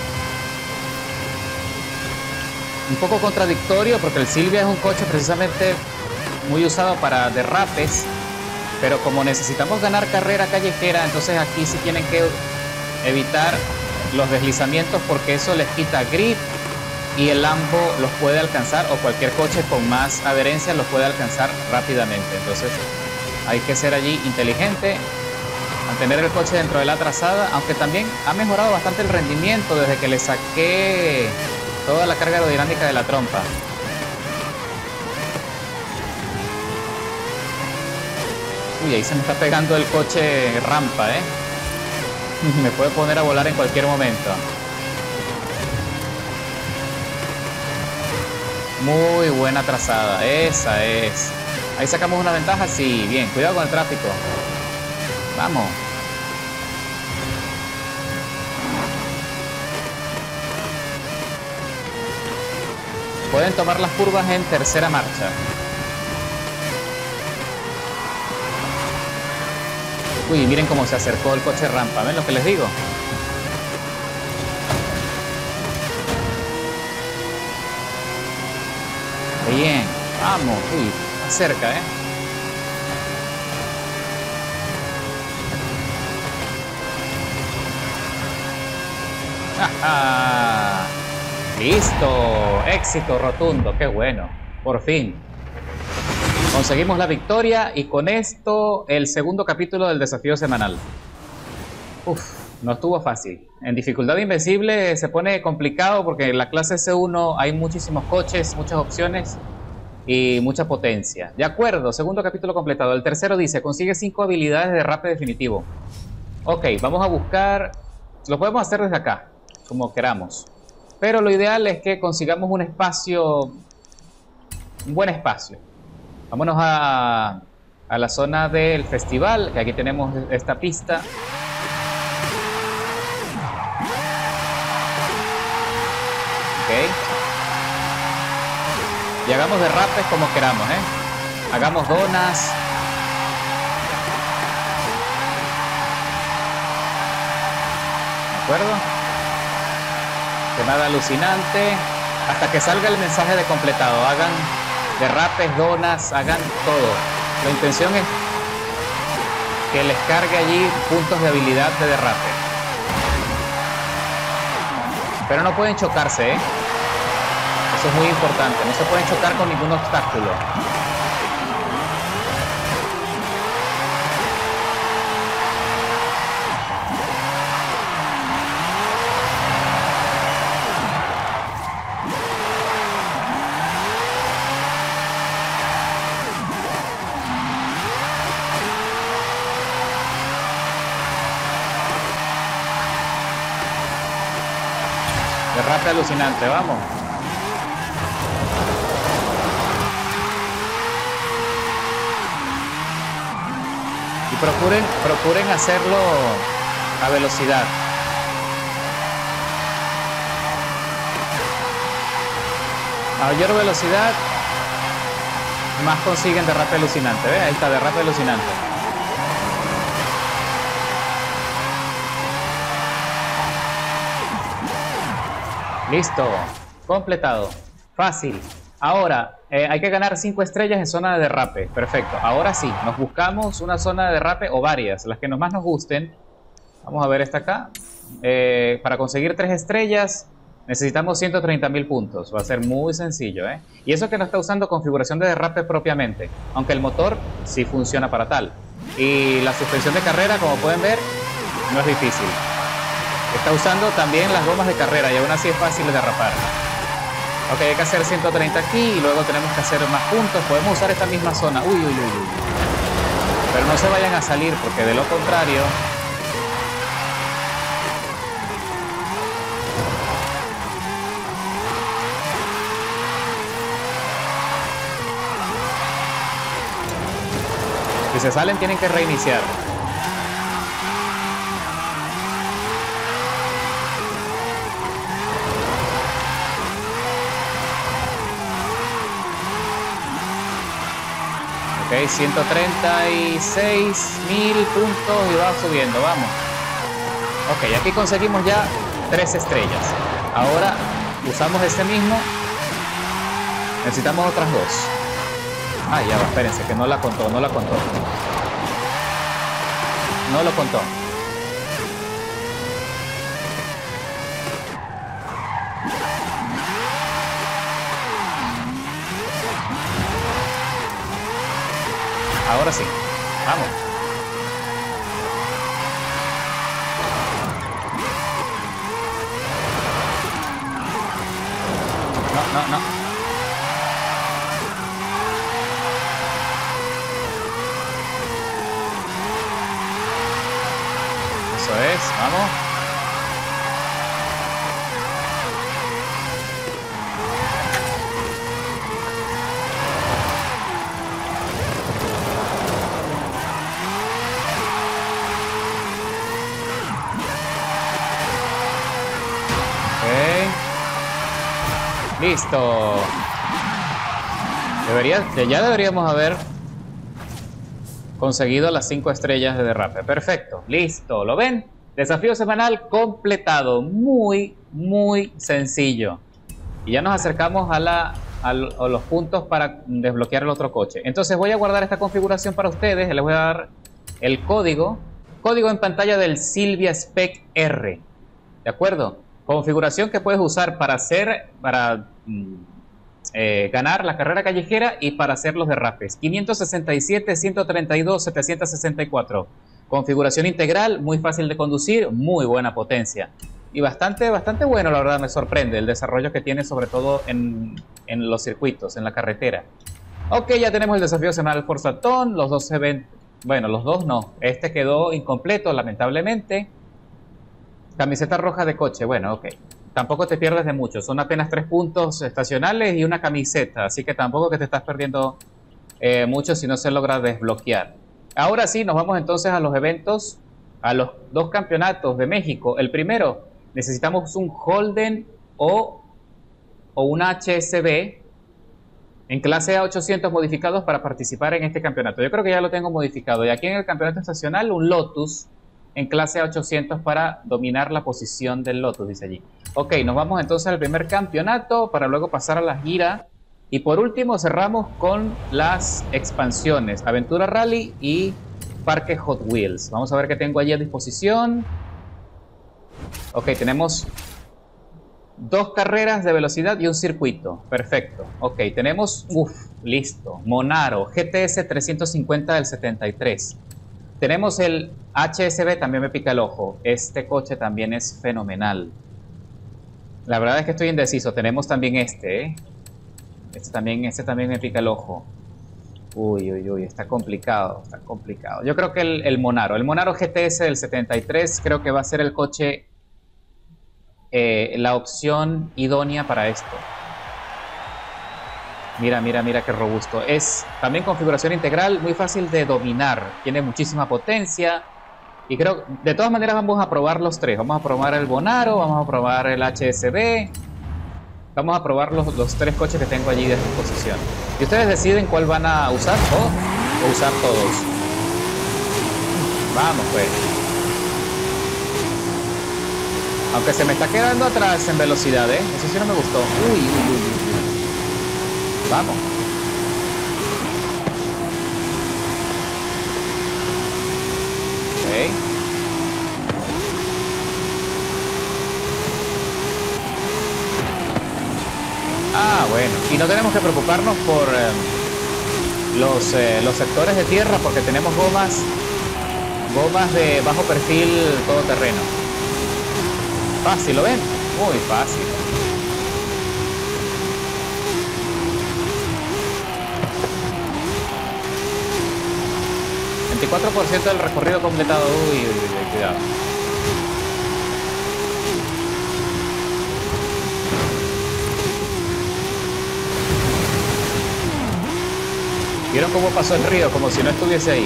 Un poco contradictorio porque el Silvia es un coche precisamente muy usado para derrapes, pero como necesitamos ganar carrera callejera, entonces aquí sí tienen que evitar los deslizamientos porque eso les quita grip y el Lambo los puede alcanzar, o cualquier coche con más adherencia los puede alcanzar rápidamente. Entonces hay que ser allí inteligente, mantener el coche dentro de la trazada, aunque también ha mejorado bastante el rendimiento desde que le saqué toda la carga aerodinámica de la trompa. Uy, ahí se me está pegando el coche rampa, ¿eh? Me puede poner a volar en cualquier momento. Muy buena trazada, esa es. Ahí sacamos una ventaja, sí, bien. Cuidado con el tráfico. Vamos. Pueden tomar las curvas en tercera marcha. Uy, miren cómo se acercó el coche rampa. ¿Ven lo que les digo? Bien, vamos. Uy, está cerca, ¿eh? ¡Ja! Listo, éxito rotundo, qué bueno, por fin conseguimos la victoria y con esto el segundo capítulo del desafío semanal. Uf, no estuvo fácil. En dificultad invencible se pone complicado porque en la clase C uno hay muchísimos coches, muchas opciones y mucha potencia. De acuerdo, segundo capítulo completado. El tercero dice, consigue cinco habilidades de derrape definitivo. Ok, vamos a buscar, lo podemos hacer desde acá, como queramos. Pero lo ideal es que consigamos un espacio, un buen espacio. Vámonos a, a la zona del festival, que aquí tenemos esta pista. Ok. Y hagamos derrapes como queramos, ¿eh? Hagamos donas. ¿De acuerdo? Que nada alucinante, hasta que salga el mensaje de completado. Hagan derrapes, donas, hagan todo. La intención es que les cargue allí puntos de habilidad de derrape. Pero no pueden chocarse, ¿eh? Eso es muy importante, no se pueden chocar con ningún obstáculo. Derrape alucinante, vamos. Y procuren, procuren hacerlo a velocidad. Mayor velocidad, más consiguen derrape alucinante. ¿Ve? Ahí está, derrape alucinante. Listo, completado. Fácil. Ahora, eh, hay que ganar cinco estrellas en zona de derrape. Perfecto. Ahora sí, nos buscamos una zona de derrape o varias, las que nos más nos gusten. Vamos a ver esta acá. Eh, para conseguir tres estrellas necesitamos ciento treinta mil puntos. Va a ser muy sencillo, ¿eh? Y eso que no está usando configuración de derrape propiamente, aunque el motor sí funciona para tal. Y la suspensión de carrera, como pueden ver, no es difícil. Está usando también las gomas de carrera y aún así es fácil de derrapar. Ok, hay que hacer ciento treinta aquí y luego tenemos que hacer más puntos. Podemos usar esta misma zona. Uy, uy, uy, uy. Pero no se vayan a salir porque de lo contrario... Si se salen tienen que reiniciar. Ok, ciento treinta y seis mil puntos y va subiendo, vamos. Ok, aquí conseguimos ya tres estrellas. Ahora usamos este mismo. Necesitamos otras dos. Ah, ya va, espérense, que no la contó, no la contó. No lo contó. Ahora sí, vamos. No, no, no. Eso es, vamos. Ok. Listo. Debería, ya deberíamos haber conseguido las cinco estrellas de derrape. Perfecto, listo, ¿lo ven? Desafío semanal completado, muy, muy sencillo. Y ya nos acercamos a, la, a, a los puntos para desbloquear el otro coche. Entonces voy a guardar esta configuración para ustedes, les voy a dar el código, código en pantalla del Silvia Spec R, ¿de acuerdo? Configuración que puedes usar para hacer, para... Eh, ganar la carrera callejera y para hacer los derrapes. Quinientos sesenta y siete, ciento treinta y dos, setecientos sesenta y cuatro. Configuración integral, muy fácil de conducir, muy buena potencia. Y bastante, bastante bueno, la verdad, me sorprende el desarrollo que tiene, sobre todo en, en los circuitos, en la carretera. Ok, ya tenemos el desafío semanal Forzatón. Los dos se ven... Bueno, los dos no. Este quedó incompleto, lamentablemente. Camiseta roja de coche, bueno, ok. Tampoco te pierdes de mucho, son apenas tres puntos estacionales y una camiseta, así que tampoco que te estás perdiendo eh, mucho si no se logra desbloquear. Ahora sí, nos vamos entonces a los eventos, a los dos campeonatos de México. El primero, necesitamos un Holden o, o una H S B en clase A ochocientos modificados para participar en este campeonato. Yo creo que ya lo tengo modificado. Y aquí en el campeonato estacional, un Lotus en clase A ochocientos para dominar la posición del Lotus, dice allí. Ok, nos vamos entonces al primer campeonato para luego pasar a la gira. Y por último cerramos con las expansiones, Aventura Rally y Parque Hot Wheels. Vamos a ver qué tengo allí a disposición. Ok, tenemos dos carreras de velocidad y un circuito. Perfecto. Ok, tenemos, uff, listo, Monaro G T S trescientos cincuenta del setenta y tres. Tenemos el H S B, también me pica el ojo. Este coche también es fenomenal. La verdad es que estoy indeciso. Tenemos también este, ¿eh? Este también, este también me pica el ojo. Uy, uy, uy, está complicado, está complicado. Yo creo que el, el Monaro, el Monaro G T S del setenta y tres creo que va a ser el coche eh, la opción idónea para esto. Mira, mira, mira qué robusto. Es también configuración integral, muy fácil de dominar. Tiene muchísima potencia. Y creo, de todas maneras vamos a probar los tres. Vamos a probar el Monaro, vamos a probar el H S B. Vamos a probar los, los tres coches que tengo allí de disposición. Y ustedes deciden cuál van a usar o, o usar todos. Vamos pues. Aunque se me está quedando atrás en velocidad, ¿eh? Eso sí no me gustó. Uy, uy, uy, uy. Vamos. Ok. Ah, bueno. Y no tenemos que preocuparnos por eh, los, eh, los sectores de tierra porque tenemos gomas, gomas de bajo perfil todoterreno. Fácil, ¿lo ven? Muy fácil. veinticuatro por ciento del recorrido completado. Uy, uy, uy, cuidado. ¿Vieron cómo pasó el río? Como si no estuviese ahí.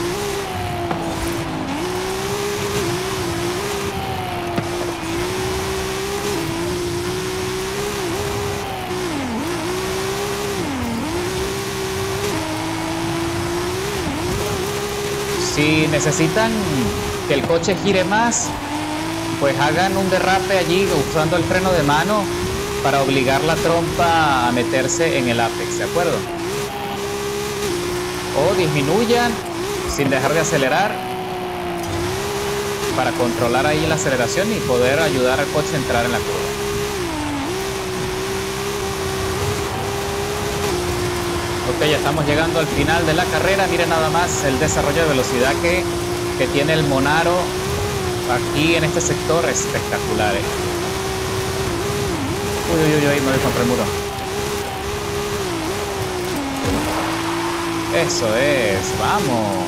Si necesitan que el coche gire más, pues hagan un derrape allí usando el freno de mano para obligar la trompa a meterse en el apex, ¿de acuerdo? O disminuyan sin dejar de acelerar para controlar ahí la aceleración y poder ayudar al coche a entrar en la curva. Ok, ya estamos llegando al final de la carrera. Miren nada más el desarrollo de velocidad que, que tiene el Monaro aquí en este sector. Espectacular, ¿eh? Uy, uy, uy, uy, me voy contra el muro. Eso es, vamos.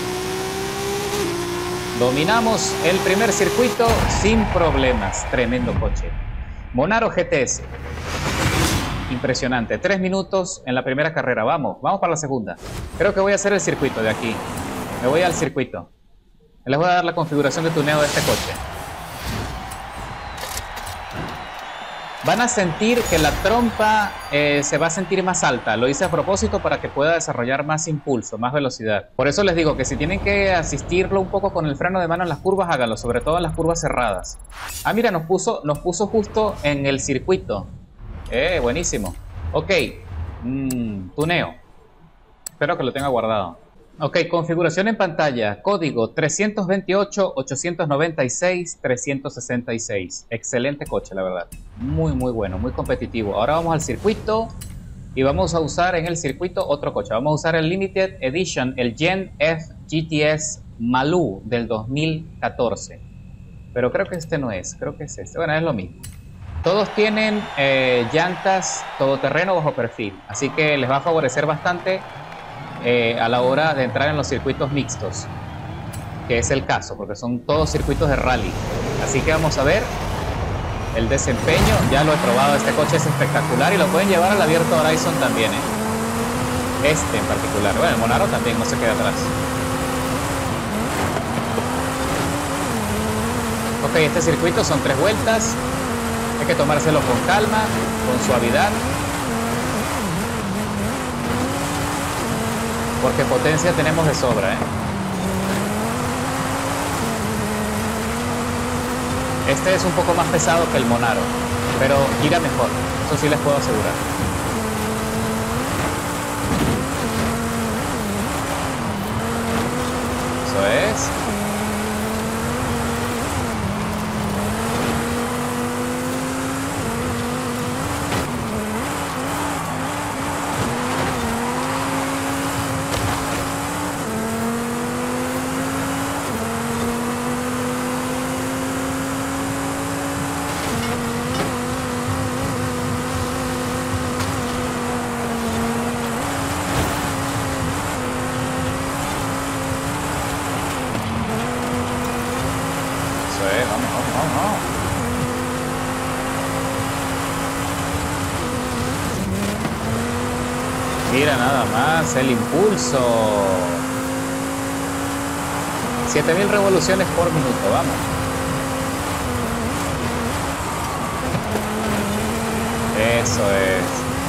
Dominamos el primer circuito sin problemas. Tremendo coche. Monaro G T S. Impresionante, tres minutos en la primera carrera. Vamos, vamos para la segunda. Creo que voy a hacer el circuito de aquí. Me voy al circuito. Les voy a dar la configuración de tuneo de este coche. Van a sentir que la trompa eh, se va a sentir más alta. Lo hice a propósito para que pueda desarrollar más impulso, más velocidad. Por eso les digo que si tienen que asistirlo un poco con el freno de mano en las curvas, háganlo, sobre todo en las curvas cerradas. Ah, mira, nos puso, nos puso justo en el circuito. Eh, buenísimo. Ok, mm, tuneo. Espero que lo tenga guardado. Ok, configuración en pantalla. Código trescientos veintiocho, ochocientos noventa y seis, trescientos sesenta y seis. Excelente coche, la verdad. Muy, muy bueno, muy competitivo. Ahora vamos al circuito y vamos a usar en el circuito otro coche. Vamos a usar el Limited Edition, el Gen F G T S Maloo del dos mil catorce. Pero creo que este no es, creo que es este. Bueno, es lo mismo. Todos tienen eh, llantas todoterreno bajo perfil, así que les va a favorecer bastante eh, a la hora de entrar en los circuitos mixtos, que es el caso, porque son todos circuitos de rally. Así que vamos a ver el desempeño. Ya lo he probado, este coche es espectacular y lo pueden llevar al abierto Horizon también, ¿eh? Este en particular. Bueno, el Monaro también no se queda atrás. Ok, este circuito son tres vueltas. Hay que tomárselo con calma, con suavidad, porque potencia tenemos de sobra, ¿eh? Este es un poco más pesado que el Monaro, pero gira mejor, eso sí les puedo asegurar. Eso es. Mira nada más el impulso. siete mil revoluciones por minuto, vamos. Eso es.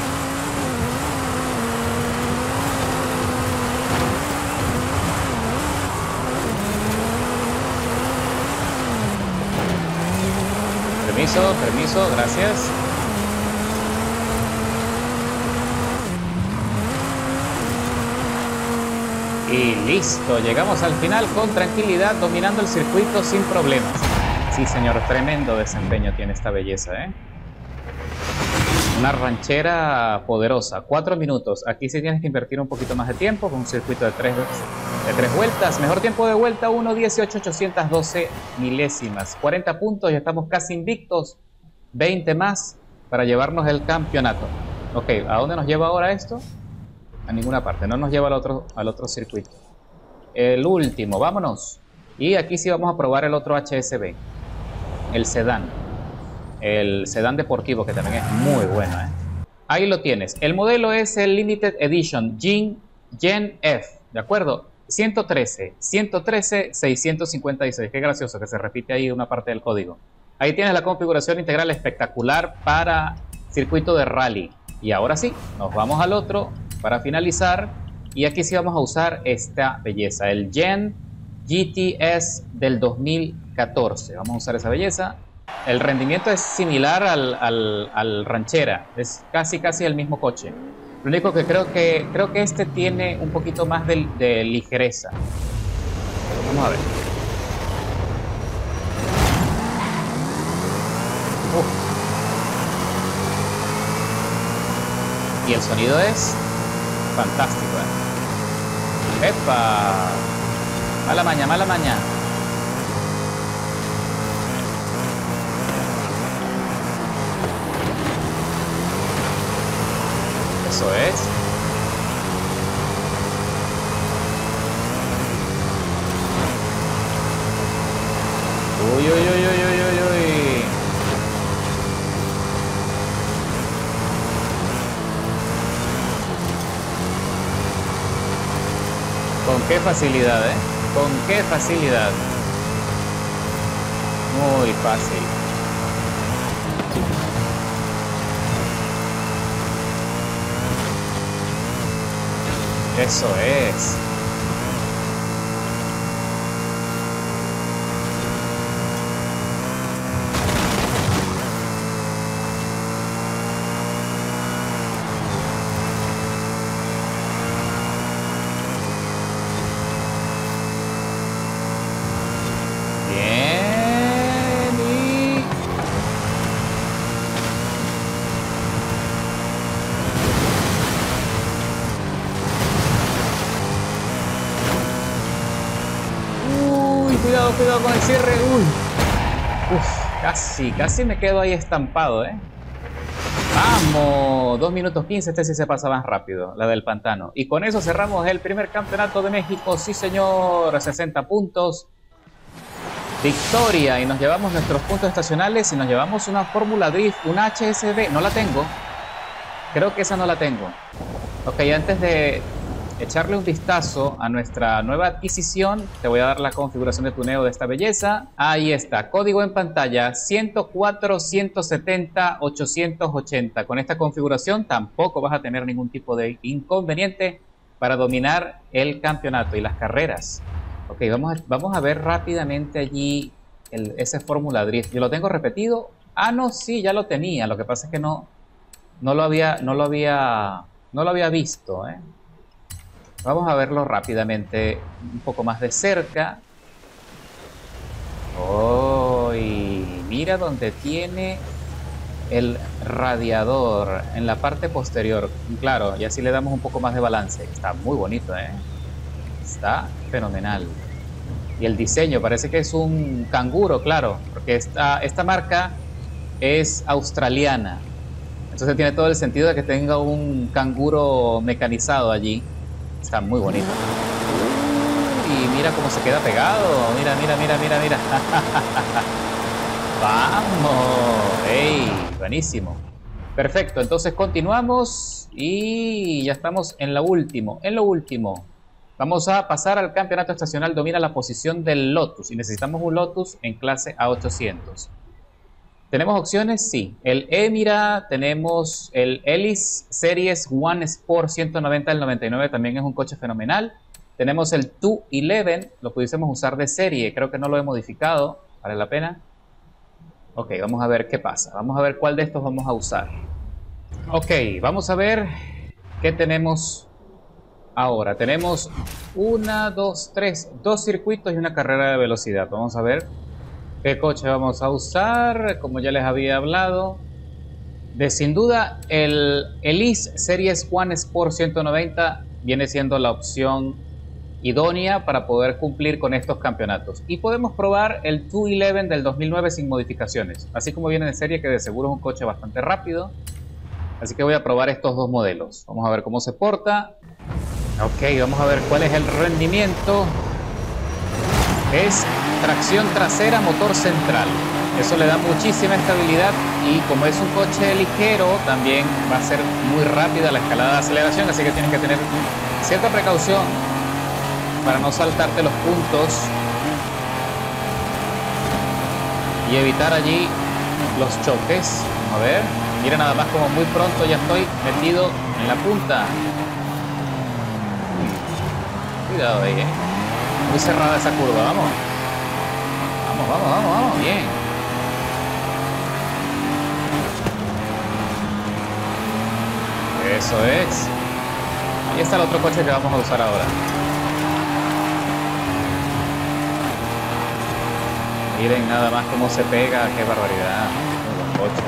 Permiso, permiso, gracias. Y listo, llegamos al final con tranquilidad, dominando el circuito sin problemas. Sí, señor, tremendo desempeño tiene esta belleza, ¿eh? Una ranchera poderosa, cuatro minutos. Aquí sí tienes que invertir un poquito más de tiempo, con un circuito de tres, de tres vueltas. Mejor tiempo de vuelta, uno dieciocho ochocientos doce milésimas. cuarenta puntos, ya estamos casi invictos. veinte más para llevarnos el campeonato. Ok, ¿a dónde nos lleva ahora esto? A ninguna parte, no nos lleva al otro, al otro circuito. El último, vámonos. Y aquí sí vamos a probar el otro H S V, el sedán. El sedán deportivo, que también es muy bueno, ¿eh? Ahí lo tienes. El modelo es el Limited Edition Gen, Gen F, ¿de acuerdo? ciento trece, ciento trece, seiscientos cincuenta y seis. Qué gracioso que se repite ahí una parte del código. Ahí tienes la configuración integral espectacular para circuito de rally. Y ahora sí, nos vamos al otro para finalizar, y aquí sí vamos a usar esta belleza, el Gen G T S del dos mil catorce. Vamos a usar esa belleza. El rendimiento es similar al, al, al ranchera, es casi casi el mismo coche. Lo único que creo que creo que este tiene un poquito más de, de ligereza. Vamos a ver. Uf. Y el sonido es fantástico, ¿eh? ¡Epa! Mala maña, mala maña. Eso es. Uy, uy, uy, uy, uy, uy, uy. Con qué facilidad, ¿eh? Con qué facilidad. Muy fácil. Eso es. Cuidado, cuidado con el cierre. Uy. Uf, casi, casi me quedo ahí estampado, ¿eh? Vamos, dos minutos quince, este sí se pasa más rápido, la del pantano. Y con eso cerramos el primer campeonato de México, sí señor, sesenta puntos. Victoria, y nos llevamos nuestros puntos estacionales y nos llevamos una Fórmula Drift, una H S V, no la tengo. Creo que esa no la tengo. Ok, antes de echarle un vistazo a nuestra nueva adquisición, te voy a dar la configuración de tuneo de esta belleza. Ahí está, código en pantalla ciento cuatro, ciento setenta, ochocientos ochenta. Con esta configuración tampoco vas a tener ningún tipo de inconveniente para dominar el campeonato y las carreras. Ok, vamos a, vamos a ver rápidamente allí el, ese Fórmula Drift. Yo lo tengo repetido. Ah, no, sí, ya lo tenía. Lo que pasa es que no, no lo había, no lo había, no lo había visto, ¿eh? Vamos a verlo rápidamente, un poco más de cerca. Oh, y mira donde tiene el radiador en la parte posterior. Claro, y así le damos un poco más de balance. Está muy bonito, ¿eh? Está fenomenal. Y el diseño parece que es un canguro, claro, porque esta, esta marca es australiana. Entonces tiene todo el sentido de que tenga un canguro mecanizado allí. Está muy bonito. Y mira cómo se queda pegado. Mira, mira, mira, mira, mira. ¡Vamos! ¡Ey! Buenísimo. Perfecto, entonces continuamos y ya estamos en lo último. En lo último, vamos a pasar al campeonato estacional. Domina la posición del Lotus y necesitamos un Lotus en clase A ochocientos. ¿Tenemos opciones? Sí. El Emira, tenemos el Elise Series One Sport ciento noventa del noventa y nueve, también es un coche fenomenal. Tenemos el dos once, lo pudiésemos usar de serie, creo que no lo he modificado, vale la pena. Ok, vamos a ver qué pasa. Vamos a ver cuál de estos vamos a usar. Ok, vamos a ver qué tenemos ahora. Tenemos una, dos, tres, dos circuitos y una carrera de velocidad. Vamos a ver qué coche vamos a usar. Como ya les había hablado, de sin duda el Elise Series One Sport ciento noventa viene siendo la opción idónea para poder cumplir con estos campeonatos. Y podemos probar el dos once del dos mil nueve sin modificaciones, así como viene de serie, que de seguro es un coche bastante rápido. Así que voy a probar estos dos modelos. Vamos a ver cómo se porta. Ok, vamos a ver cuál es el rendimiento. Es tracción trasera, motor central. Eso le da muchísima estabilidad y como es un coche ligero, también va a ser muy rápida la escalada de aceleración, así que tienes que tener cierta precaución para no saltarte los puntos y evitar allí los choques. Vamos a ver, mira nada más como muy pronto ya estoy metido en la punta. Cuidado ahí, ¿eh? Muy cerrada esa curva, vamos. Vamos, vamos, vamos, vamos, bien. Eso es. Ahí está el otro coche que vamos a usar ahora. Miren nada más cómo se pega, qué barbaridad. Muy buen coche.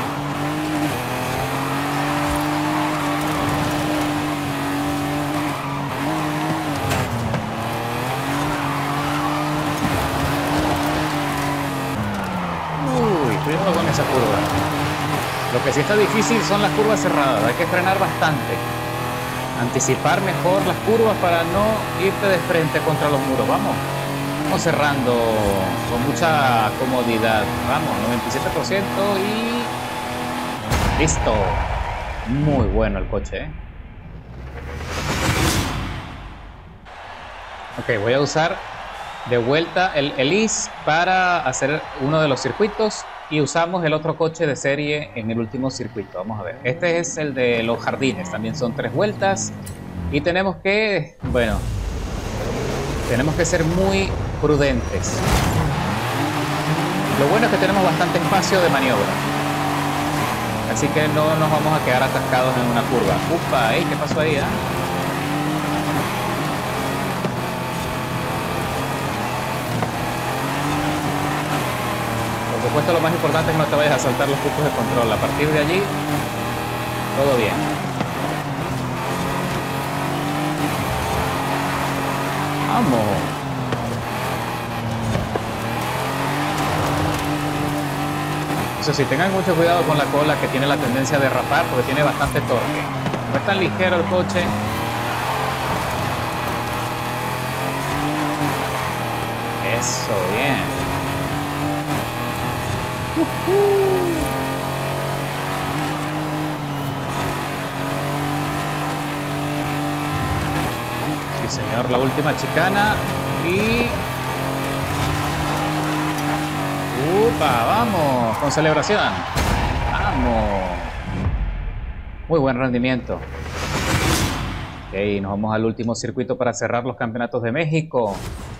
Uy, cuidado con esa curva. Lo que sí está difícil son las curvas cerradas, hay que frenar bastante. Anticipar mejor las curvas para no irte de frente contra los muros. Vamos. Vamos cerrando con mucha comodidad. Vamos, noventa y siete por ciento y listo. Muy bueno el coche, ¿eh? Ok, voy a usar de vuelta el Elise para hacer uno de los circuitos y usamos el otro coche de serie en el último circuito. Vamos a ver, este es el de los jardines, también son tres vueltas y tenemos que, bueno, tenemos que ser muy prudentes. Lo bueno es que tenemos bastante espacio de maniobra, así que no nos vamos a quedar atascados en una curva. Upa, ¿eh? ¿Qué pasó ahí? ¿Eh? Por supuesto, lo más importante es que no te vayas a saltar los puntos de control. A partir de allí, todo bien. Vamos. Eso sí, tengan mucho cuidado con la cola, que tiene la tendencia a derrapar porque tiene bastante torque. No es tan ligero el coche. Eso, bien. Uh-huh. Sí, señor, la última chicana y... ¡Upa! ¡Vamos! Con celebración. ¡Vamos! Muy buen rendimiento. Ok, nos vamos al último circuito para cerrar los campeonatos de México.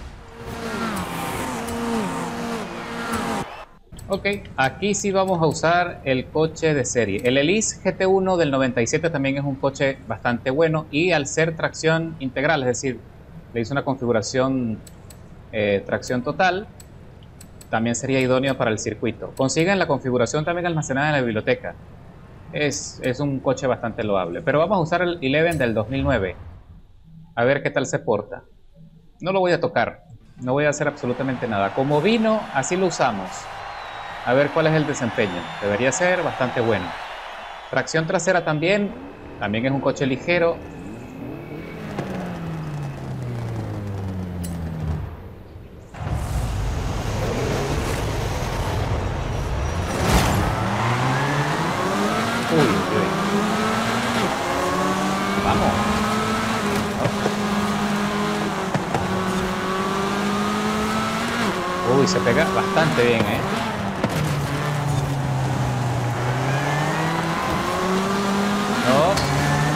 Ok, aquí sí vamos a usar el coche de serie. El Elise G T uno del noventa y siete también es un coche bastante bueno y al ser tracción integral, es decir, le hice una configuración eh, tracción total, también sería idóneo para el circuito. Consiguen la configuración también almacenada en la biblioteca. Es, es un coche bastante loable. Pero vamos a usar el once del dos mil nueve. A ver qué tal se porta. No lo voy a tocar. No voy a hacer absolutamente nada. Como vino, así lo usamos. A ver cuál es el desempeño. Debería ser bastante bueno. Tracción trasera también. También es un coche ligero. se pega bastante bien, ¿eh? No.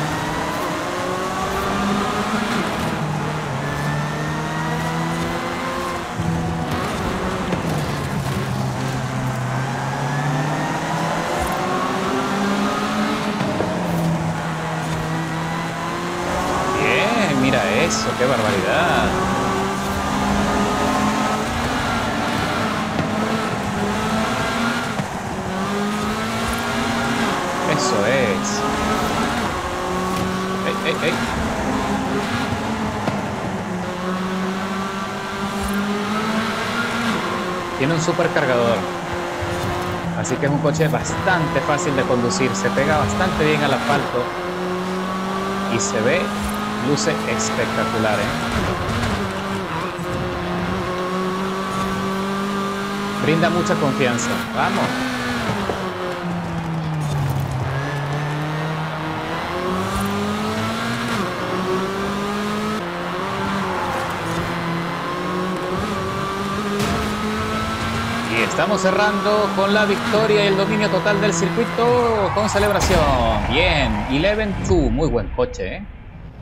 Bien, mira eso, qué barbaridad. Eso es. ¡Ey, ey, ey! Tiene un supercargador. Así que es un coche bastante fácil de conducir. Se pega bastante bien al asfalto. Y se ve, luce espectacular, ¿eh? Brinda mucha confianza. ¡Vamos! Estamos cerrando con la victoria y el dominio total del circuito con celebración. Bien, once dos, muy buen coche, ¿eh?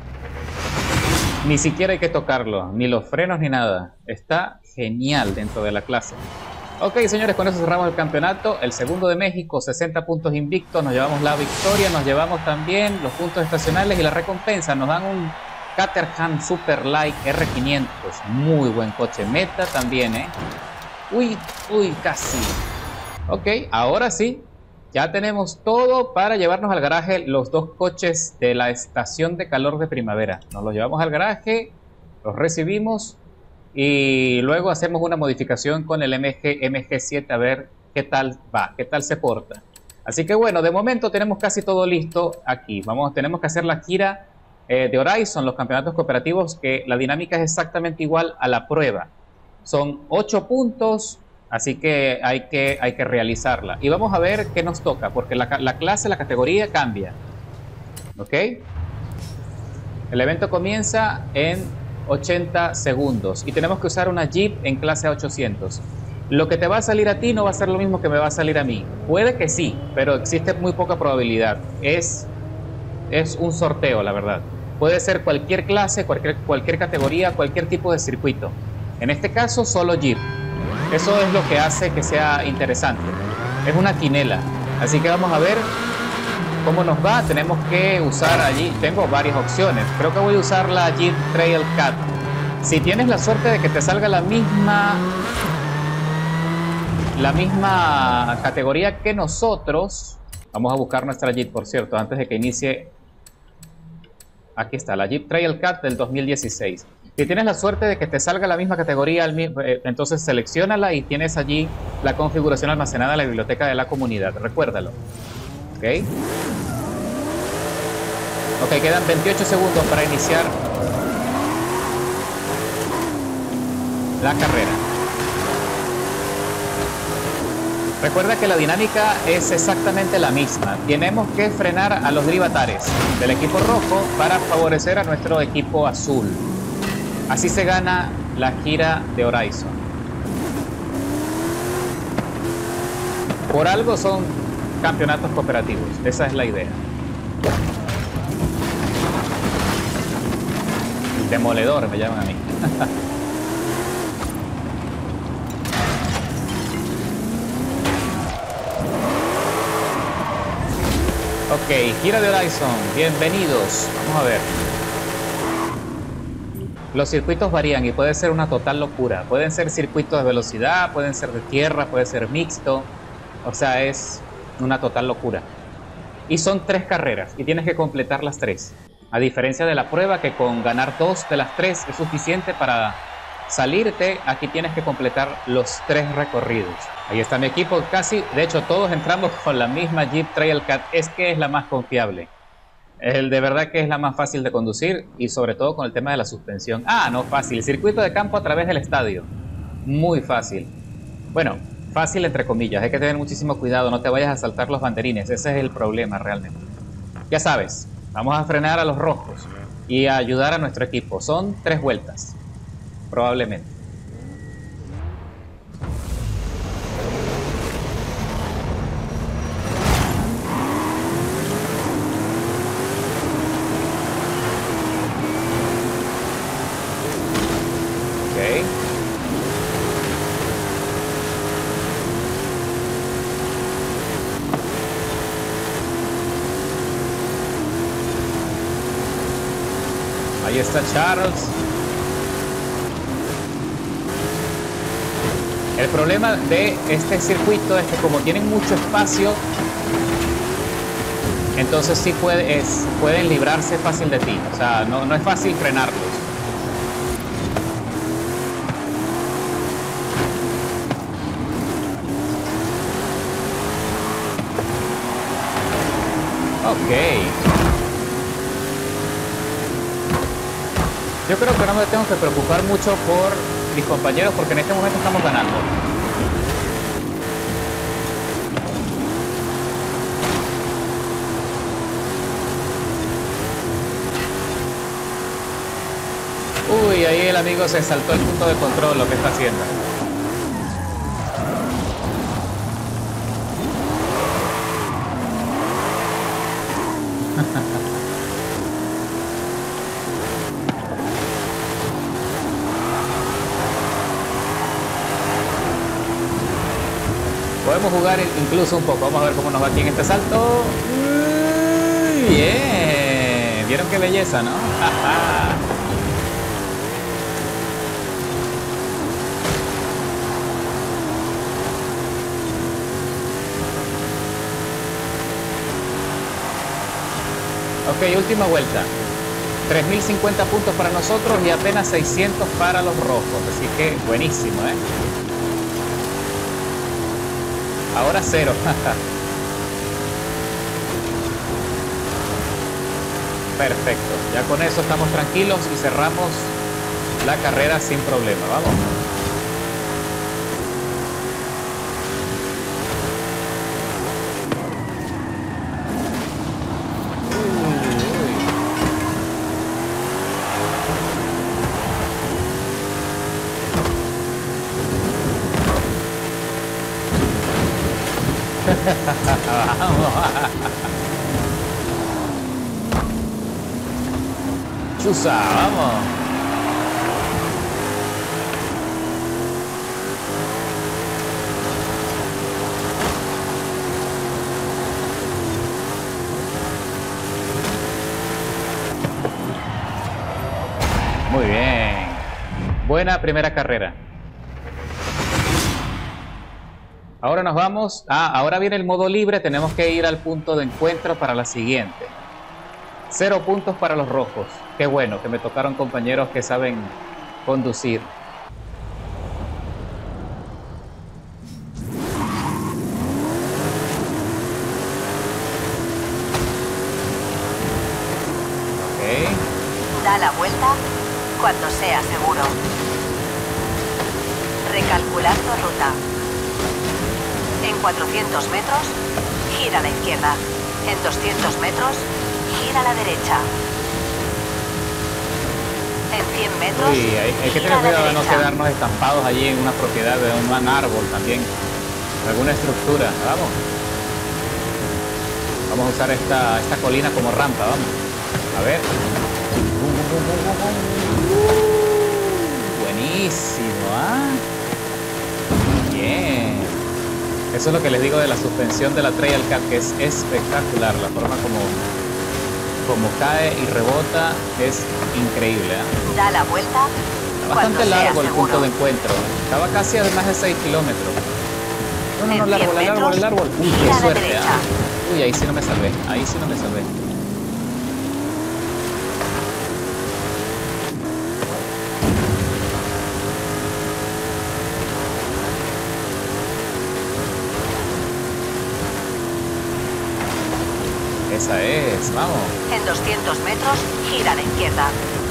Ni siquiera hay que tocarlo, ni los frenos ni nada. Está genial dentro de la clase. Ok, señores, con eso cerramos el campeonato. El segundo de México, sesenta puntos invictos. Nos llevamos la victoria, nos llevamos también los puntos estacionales y la recompensa. Nos dan un Caterham Super Light R quinientos. Muy buen coche. Meta también, ¿eh? Uy, uy, casi. Ok, ahora sí, ya tenemos todo para llevarnos al garaje los dos coches de la estación de calor de primavera. Nos los llevamos al garaje, los recibimos y luego hacemos una modificación con el M G M G siete a ver qué tal va, qué tal se porta. Así que bueno, de momento tenemos casi todo listo aquí. Vamos, tenemos que hacer la gira eh, de Horizon, los campeonatos cooperativos, que la dinámica es exactamente igual a la prueba. Son ocho puntos, así que hay que, hay que realizarla. Y vamos a ver qué nos toca, porque la, la clase, la categoría cambia. ¿Ok? El evento comienza en ochenta segundos y tenemos que usar una Jeep en clase ochocientos. Lo que te va a salir a ti no va a ser lo mismo que me va a salir a mí. Puede que sí, pero existe muy poca probabilidad. Es, es un sorteo, la verdad. Puede ser cualquier clase, cualquier, cualquier categoría, cualquier tipo de circuito. En este caso, solo Jeep. Eso es lo que hace que sea interesante. Es una quinela. Así que vamos a ver cómo nos va. Tenemos que usar allí. Tengo varias opciones. Creo que voy a usar la Jeep Trailcat. Si tienes la suerte de que te salga la misma, la misma categoría que nosotros. Vamos a buscar nuestra Jeep, por cierto, antes de que inicie. Aquí está, la Jeep Trailcat del dos mil dieciséis. Si tienes la suerte de que te salga la misma categoría, entonces selecciónala y tienes allí la configuración almacenada en la biblioteca de la comunidad. Recuérdalo. Ok. Ok, quedan veintiocho segundos para iniciar la carrera. Recuerda que la dinámica es exactamente la misma. Tenemos que frenar a los drivatares del equipo rojo para favorecer a nuestro equipo azul. Así se gana la gira de Horizon. Por algo son campeonatos cooperativos. Esa es la idea. El demoledor me llaman a mí. Ok, gira de Horizon. Bienvenidos. Vamos a ver. Los circuitos varían y puede ser una total locura. Pueden ser circuitos de velocidad, pueden ser de tierra, puede ser mixto. O sea, es una total locura. Y son tres carreras y tienes que completar las tres. A diferencia de la prueba, que con ganar dos de las tres es suficiente para salirte, aquí tienes que completar los tres recorridos. Ahí está mi equipo casi. De hecho, todos entramos con la misma Jeep Trailcat. Es que es la más confiable. El de verdad que es la más fácil de conducir y sobre todo con el tema de la suspensión. Ah, no fácil. Circuito de campo a través del estadio. Muy fácil. Bueno, fácil entre comillas. Hay que tener muchísimo cuidado. No te vayas a saltar los banderines. Ese es el problema realmente. Ya sabes, vamos a frenar a los rojos y a ayudar a nuestro equipo. Son tres vueltas. Probablemente. Ahí está Charles. El problema de este circuito es que como tienen mucho espacio, entonces sí puede, es, pueden librarse fácil de ti. O sea, no, no es fácil frenarlos. Ok. Yo creo que no me tengo que preocupar mucho por mis compañeros porque en este momento estamos ganando. Uy, ahí el amigo se saltó el punto de control, lo que está haciendo. Podemos jugar incluso un poco. Vamos a ver cómo nos va aquí en este salto. Uy, bien. ¿Vieron qué belleza, no? Ok, última vuelta. tres mil cincuenta puntos para nosotros y apenas seiscientos para los rojos. Así que buenísimo, ¿eh? Ahora cero. Perfecto. Ya con eso estamos tranquilos y cerramos la carrera sin problema. Vamos. Chusa, vamos. Muy bien. Buena primera carrera. Ahora nos vamos. Ah, ahora viene el modo libre. Tenemos que ir al punto de encuentro para la siguiente. Cero puntos para los rojos. Qué bueno que me tocaron compañeros que saben conducir. Ok. Da la vuelta cuando sea seguro. Recalculando ruta. En cuatrocientos metros, gira a la izquierda. En doscientos metros, gira a la derecha. En cien metros, Uy, hay, hay que tener cuidado de no quedarnos estampados allí en una propiedad de un árbol también. Alguna estructura. Vamos. Vamos a usar esta, esta colina como rampa. Vamos. A ver. Buenísimo, ¿ah? Bien. Eso es lo que les digo de la suspensión de la Trailcat, que es espectacular. La forma como, como cae y rebota es increíble, ¿eh? Da la vuelta. Está bastante largo el punto de encuentro. Estaba casi a más de seis kilómetros. No, no, no, el árbol, el árbol, el árbol. Uy, qué suerte, ¿eh? Uy, ahí sí no me salvé. Ahí sí no me salvé. Esa es, vamos. En doscientos metros, gira a la izquierda.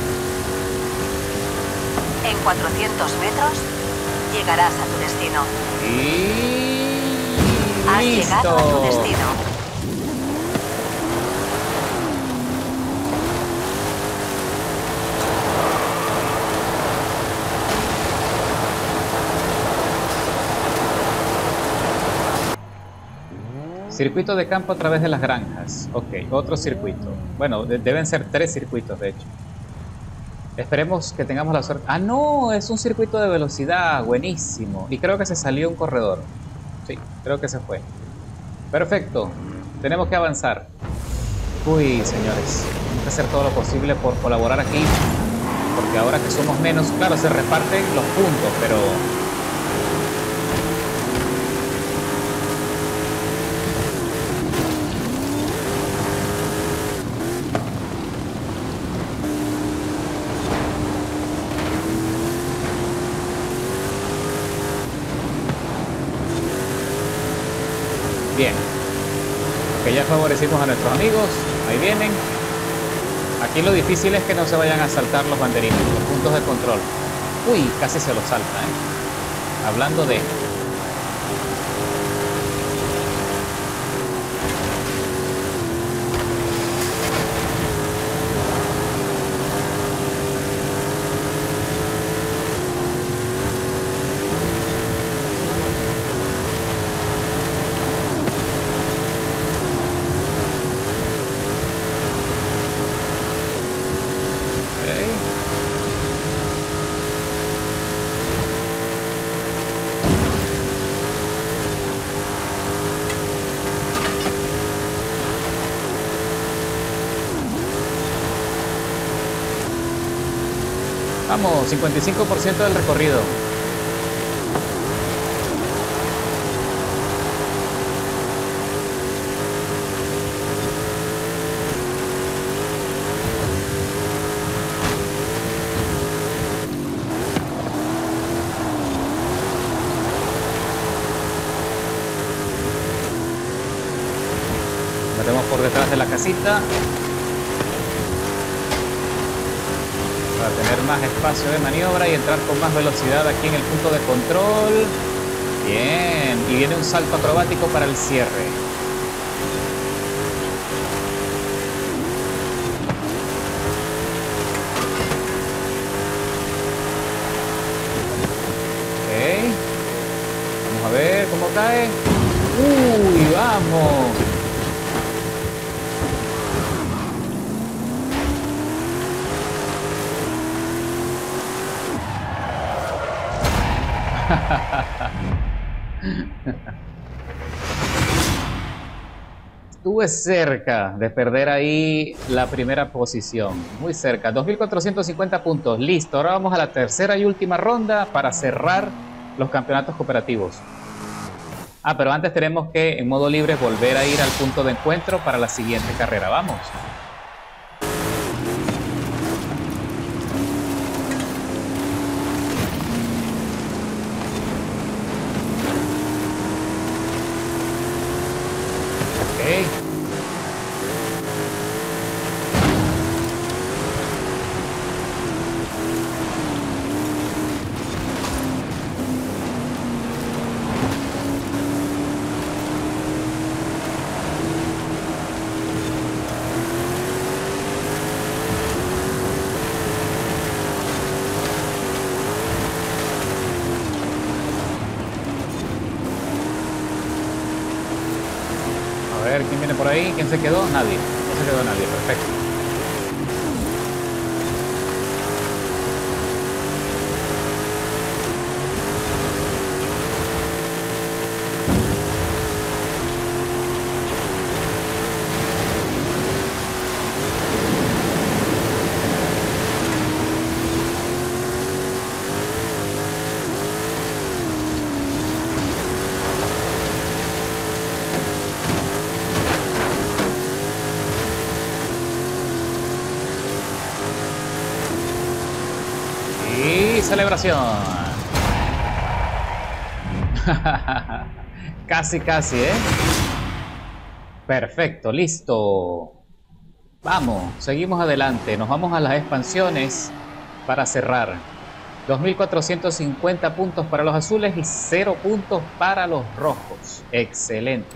En cuatrocientos metros, llegarás a tu destino. Y... Has ¡listo! llegado a tu destino. Circuito de campo a través de las granjas. Ok, otro circuito. Bueno, de deben ser tres circuitos, de hecho. Esperemos que tengamos la suerte. ¡Ah, no! Es un circuito de velocidad. Buenísimo. Y creo que se salió un corredor. Sí, creo que se fue. Perfecto. Tenemos que avanzar. Uy, señores. que hacer todo lo posible por colaborar aquí, porque ahora que somos menos, claro, se reparten los puntos, pero bien, que ya favorecimos a nuestros amigos, ahí vienen. Aquí lo difícil es que no se vayan a saltar los banderines, los puntos de control. Uy, casi se los salta, ¿eh? Hablando de... Vamos, cincuenta y cinco por ciento del recorrido. Metemos por detrás de la casita para tener más espacio de maniobra y entrar con más velocidad aquí en el punto de control. Bien, y viene un salto acrobático para el cierre. Ok, vamos a ver cómo cae. Uy, vamos. Estuve cerca de perder ahí la primera posición, muy cerca, dos mil cuatrocientos cincuenta puntos, listo. Ahora vamos a la tercera y última ronda para cerrar los campeonatos cooperativos. Ah, pero antes tenemos que en modo libre volver a ir al punto de encuentro para la siguiente carrera, vamos. A ver, ¿quién viene por ahí? ¿Quién se quedó? Nadie. No se quedó nadie. Perfecto. Celebración. Casi, casi, ¿eh? Perfecto, listo. Vamos, seguimos adelante. Nos vamos a las expansiones para cerrar. dos mil cuatrocientos cincuenta puntos para los azules y cero puntos para los rojos. Excelente.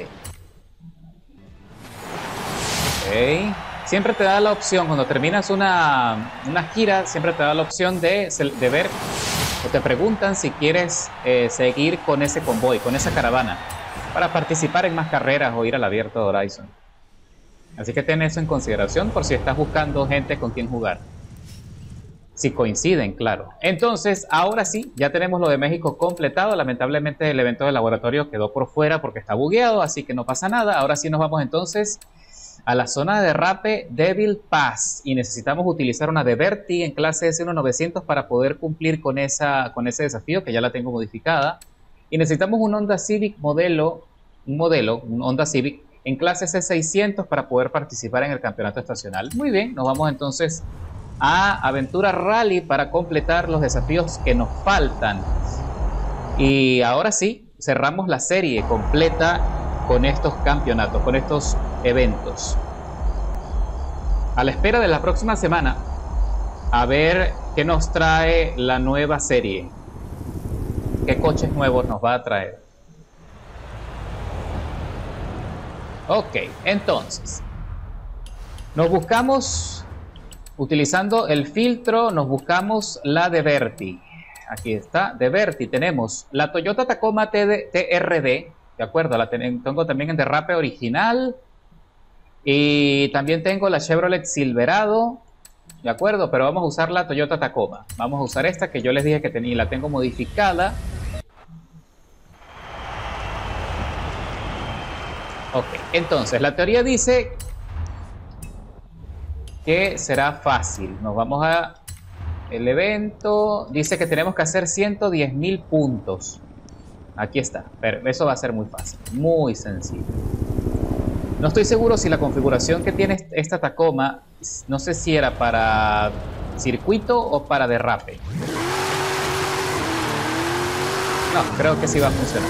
Ok. Siempre te da la opción, cuando terminas una, una gira, siempre te da la opción de, de ver, o te preguntan si quieres eh, seguir con ese convoy, con esa caravana, para participar en más carreras o ir al abierto de Horizon. Así que ten eso en consideración por si estás buscando gente con quien jugar. Si coinciden, claro. Entonces, ahora sí, ya tenemos lo de México completado. Lamentablemente el evento del laboratorio quedó por fuera porque está bugueado, así que no pasa nada. Ahora sí nos vamos entonces a la zona de derrape Devil Pass y necesitamos utilizar una Diverty en clase S uno novecientos para poder cumplir con, esa, con ese desafío, que ya la tengo modificada. Y necesitamos un Honda Civic modelo, un modelo, un Honda Civic en clase C seiscientos para poder participar en el campeonato estacional. Muy bien, nos vamos entonces a Aventura Rally para completar los desafíos que nos faltan. Y ahora sí, cerramos la serie completa con estos campeonatos, con estos eventos. A la espera de la próxima semana, a ver qué nos trae la nueva serie. ¿Qué coches nuevos nos va a traer? Ok, entonces, nos buscamos, utilizando el filtro, nos buscamos la Diverty. Aquí está, Diverty. Tenemos la Toyota Tacoma T R D. De acuerdo, la tengo también en derrape original. Y también tengo la Chevrolet Silverado. De acuerdo, pero vamos a usar la Toyota Tacoma. Vamos a usar esta que yo les dije que tenía, la tengo modificada. Ok, entonces la teoría dice que será fácil. Nos vamos a... El evento dice que tenemos que hacer ciento diez mil puntos. Aquí está, pero eso va a ser muy fácil, muy sencillo. No estoy seguro si la configuración que tiene esta Tacoma, no sé si era para circuito o para derrape. No, creo que sí va a funcionar.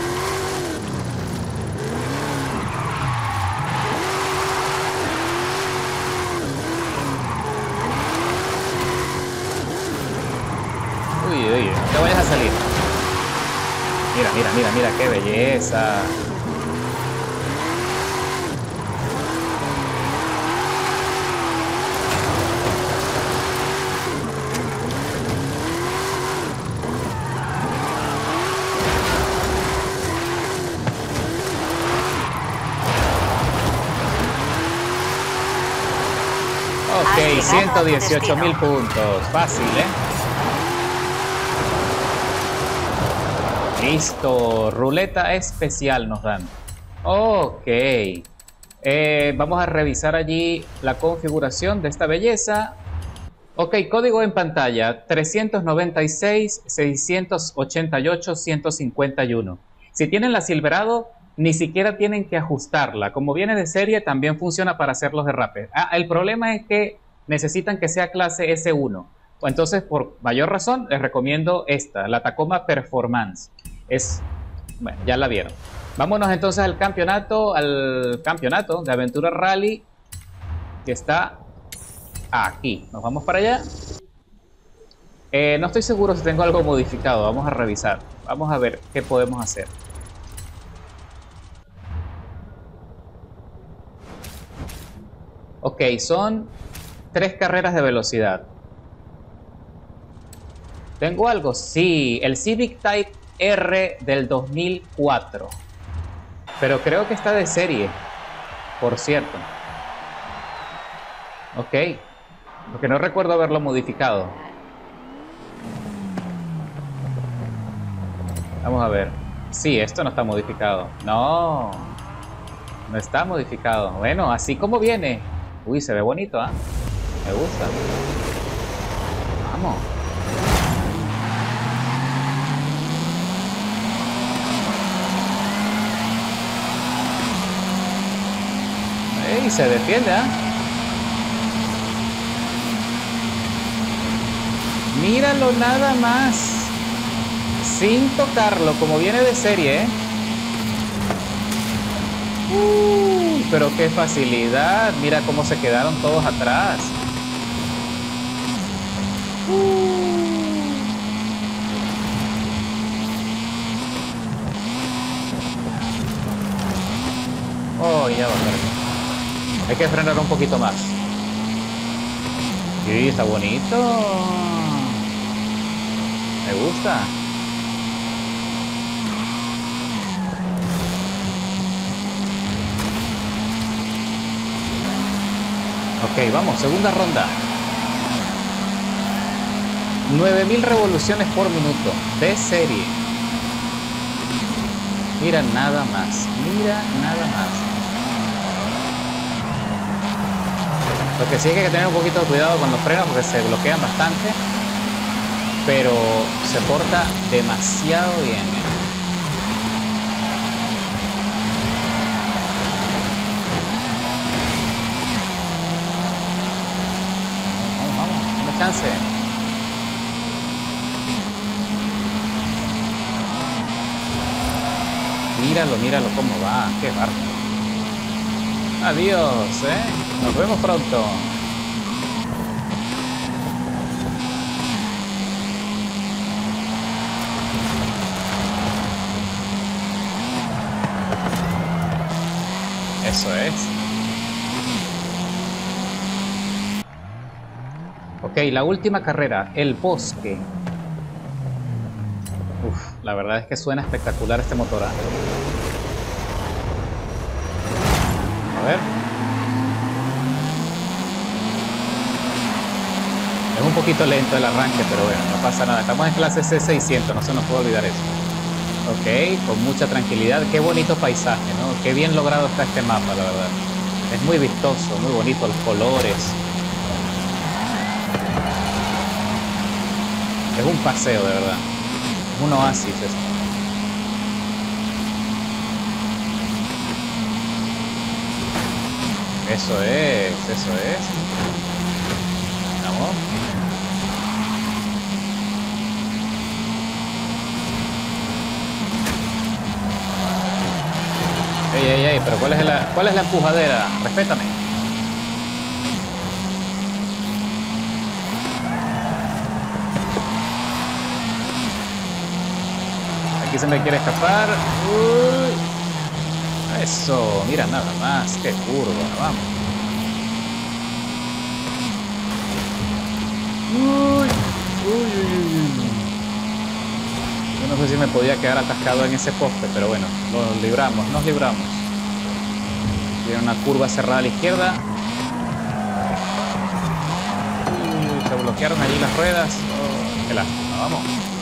Uy, uy, no te vayas a salir. Mira, mira, mira, mira, qué belleza. Ok, ciento dieciocho mil puntos. Fácil, ¿eh? Listo, ruleta especial nos dan. Ok, eh, vamos a revisar allí la configuración de esta belleza. Ok, código en pantalla trescientos noventa y seis, seiscientos ochenta y ocho, ciento cincuenta y uno. Si tienen la Silverado, ni siquiera tienen que ajustarla. Como viene de serie, también funciona para hacer los derrapes. Ah, el problema es que necesitan que sea clase S uno. Entonces, por mayor razón, les recomiendo esta, la Tacoma Performance. Es, bueno, ya la vieron. Vámonos entonces al campeonato, al campeonato de Aventura Rally, que está aquí. Nos vamos para allá. Eh, no estoy seguro si tengo algo modificado. Vamos a revisar. Vamos a ver qué podemos hacer. Ok, son tres carreras de velocidad. ¿Tengo algo? Sí, el Civic Type R del dos mil cuatro. Pero creo que está de serie, por cierto. Ok, porque no recuerdo haberlo modificado. Vamos a ver. Sí, esto no está modificado. No, no está modificado. Bueno, así como viene. Uy, se ve bonito, ¿ah? ¿eh? Me gusta. Vamos. ¡Ey! Se defiende, ¿ah? ¿eh? Míralo nada más. Sin tocarlo, como viene de serie, ¿eh? Uh, pero qué facilidad. Mira cómo se quedaron todos atrás. Uh. Oh, ya va a ver. Hay que frenar un poquito más. Sí, está bonito. Me gusta. Ok, vamos, segunda ronda. nueve mil revoluciones por minuto, de serie. Mira nada más, mira nada más. Lo que sí es que hay que tener un poquito de cuidado con los frenos porque se bloquean bastante, pero se porta demasiado bien. Vamos, vamos, vamos, dame chance. Míralo, míralo cómo va, qué bárbaro. Adiós, ¿eh? Nos vemos pronto. Eso es. Ok, la última carrera, el bosque. Uf, la verdad es que suena espectacular este motor. A ver. Es un poquito lento el arranque, pero bueno, no pasa nada. Estamos en clase C seiscientos, no se nos puede olvidar eso. Ok, con mucha tranquilidad. Qué bonito paisaje, ¿no? Qué bien logrado está este mapa, la verdad. Es muy vistoso, muy bonito, los colores. Es un paseo, de verdad. Es un oasis esto. Eso es, eso es. Vamos. Ey, ey, ey, pero ¿cuál es la, cuál es la empujadera? Respétame. Aquí se me quiere escapar. Uy. Eso, mira nada más. Qué curva, vamos. Uy, uy, uy, uy. Yo no sé si me podía quedar atascado en ese poste, pero bueno, lo libramos, nos libramos. Tiene una curva cerrada a la izquierda. Uy, se bloquearon allí las ruedas. Oh, qué lástima, vamos.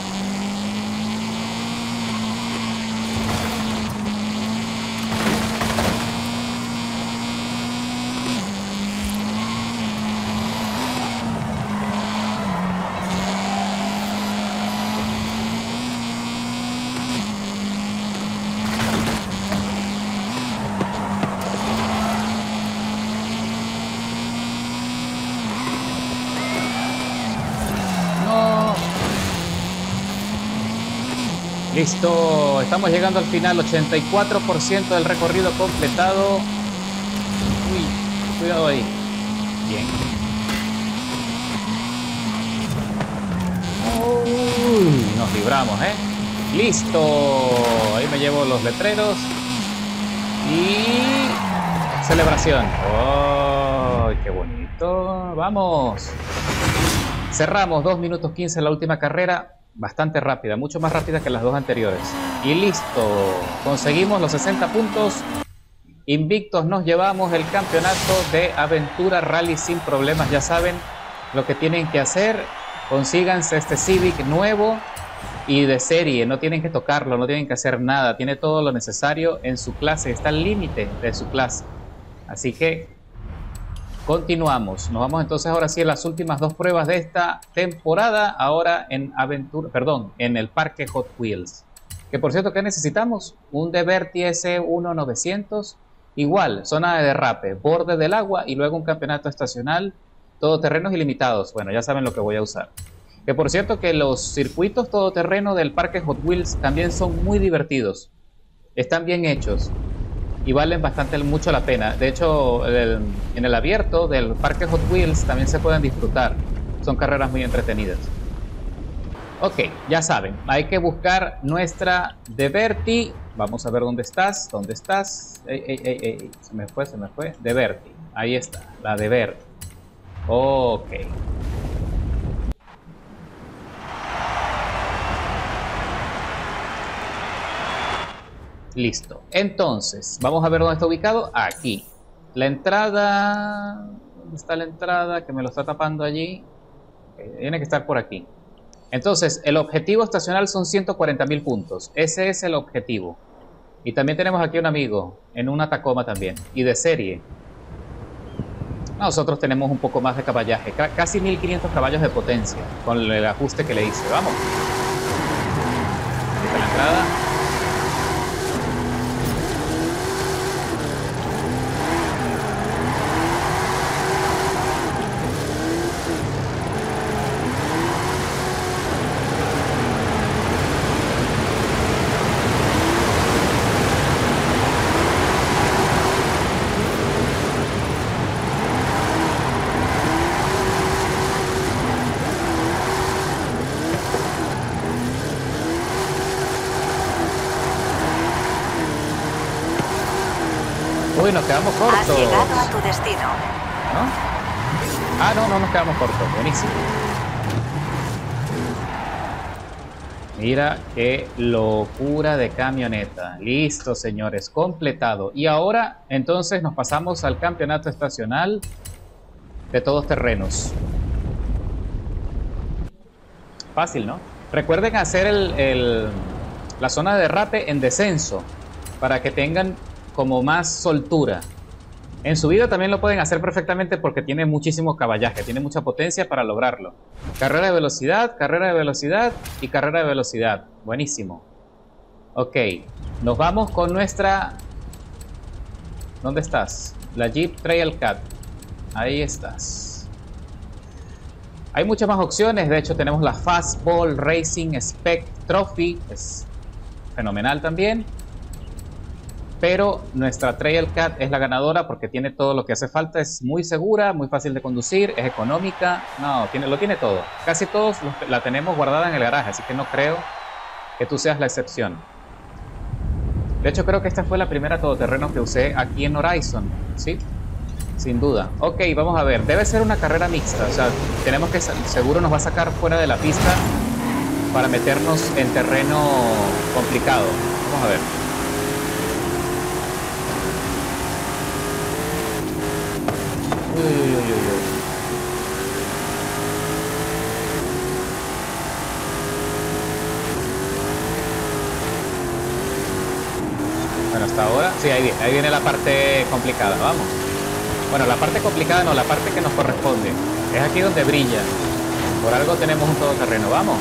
Listo, estamos llegando al final, ochenta y cuatro por ciento del recorrido completado. Uy, cuidado ahí. Bien. Uy, nos libramos, ¿eh? Listo. Ahí me llevo los letreros. Y... celebración. ¡Oh, qué bonito! ¡Vamos! Cerramos, dos minutos quince la última carrera. Bastante rápida, mucho más rápida que las dos anteriores. Y listo, conseguimos los sesenta puntos. Invictos nos llevamos el campeonato de Aventura Rally sin problemas. Ya saben lo que tienen que hacer. Consíganse este Civic nuevo y de serie. No tienen que tocarlo, no tienen que hacer nada. Tiene todo lo necesario en su clase. Está al límite de su clase. Así que continuamos. Nos vamos entonces ahora sí a las últimas dos pruebas de esta temporada. Ahora en aventura, perdón, en el parque Hot Wheels. Que por cierto, ¿qué necesitamos? Un Diverty S uno novecientos. Igual, zona de derrape, borde del agua y luego un campeonato estacional. Todoterrenos ilimitados. Bueno, ya saben lo que voy a usar. Que por cierto que los circuitos todoterreno del parque Hot Wheels también son muy divertidos. Están bien hechos. Y valen bastante mucho la pena. De hecho, el, en el abierto del parque Hot Wheels también se pueden disfrutar. Son carreras muy entretenidas. Ok, ya saben, hay que buscar nuestra Diverty. Vamos a ver dónde estás, dónde estás. Ey, ey, ey, ey. Se me fue, se me fue. Diverty, ahí está, la Diverty. Ok. Listo. Entonces, vamos a ver dónde está ubicado. Aquí. La entrada... ¿Dónde está la entrada? Que me lo está tapando allí. Okay, tiene que estar por aquí. Entonces, el objetivo estacional son ciento cuarenta mil puntos. Ese es el objetivo. Y también tenemos aquí un amigo. En una Tacoma también. Y de serie. Nosotros tenemos un poco más de caballaje, casi mil quinientos caballos de potencia con el ajuste que le hice. Vamos. Aquí está la entrada. Uy, nos quedamos cortos. Has llegado a tu destino. ¿No? Ah, no, no nos quedamos cortos. Buenísimo. Mira qué locura de camioneta. Listo, señores, completado. Y ahora, entonces, nos pasamos al campeonato estacional de todos terrenos. Fácil, ¿no? Recuerden hacer el, el, la zona de derrape en descenso para que tengan como más soltura. En subida también lo pueden hacer perfectamente porque tiene muchísimo caballaje, tiene mucha potencia para lograrlo. Carrera de velocidad, carrera de velocidad y carrera de velocidad. Buenísimo. Ok, nos vamos con nuestra... ¿Dónde estás? La Jeep Trailcat. Ahí estás. Hay muchas más opciones, de hecho tenemos la Fastball Racing Spec Trophy, es fenomenal también. Pero nuestra Trailcat es la ganadora porque tiene todo lo que hace falta. Es muy segura, muy fácil de conducir, es económica. No, tiene, lo tiene todo. Casi todos los, la tenemos guardada en el garaje, así que no creo que tú seas la excepción. De hecho, creo que esta fue la primera todoterreno que usé aquí en Horizon, ¿sí? Sin duda. Ok, vamos a ver. Debe ser una carrera mixta. O sea, tenemos que... Seguro nos va a sacar fuera de la pista para meternos en terreno complicado. Vamos a ver. Uy, uy, uy, uy, uy. Bueno, hasta ahora, sí, ahí viene, ahí viene la parte complicada, vamos. Bueno, la parte complicada no, la parte que nos corresponde. Es aquí donde brilla. Por algo tenemos un todoterreno, vamos.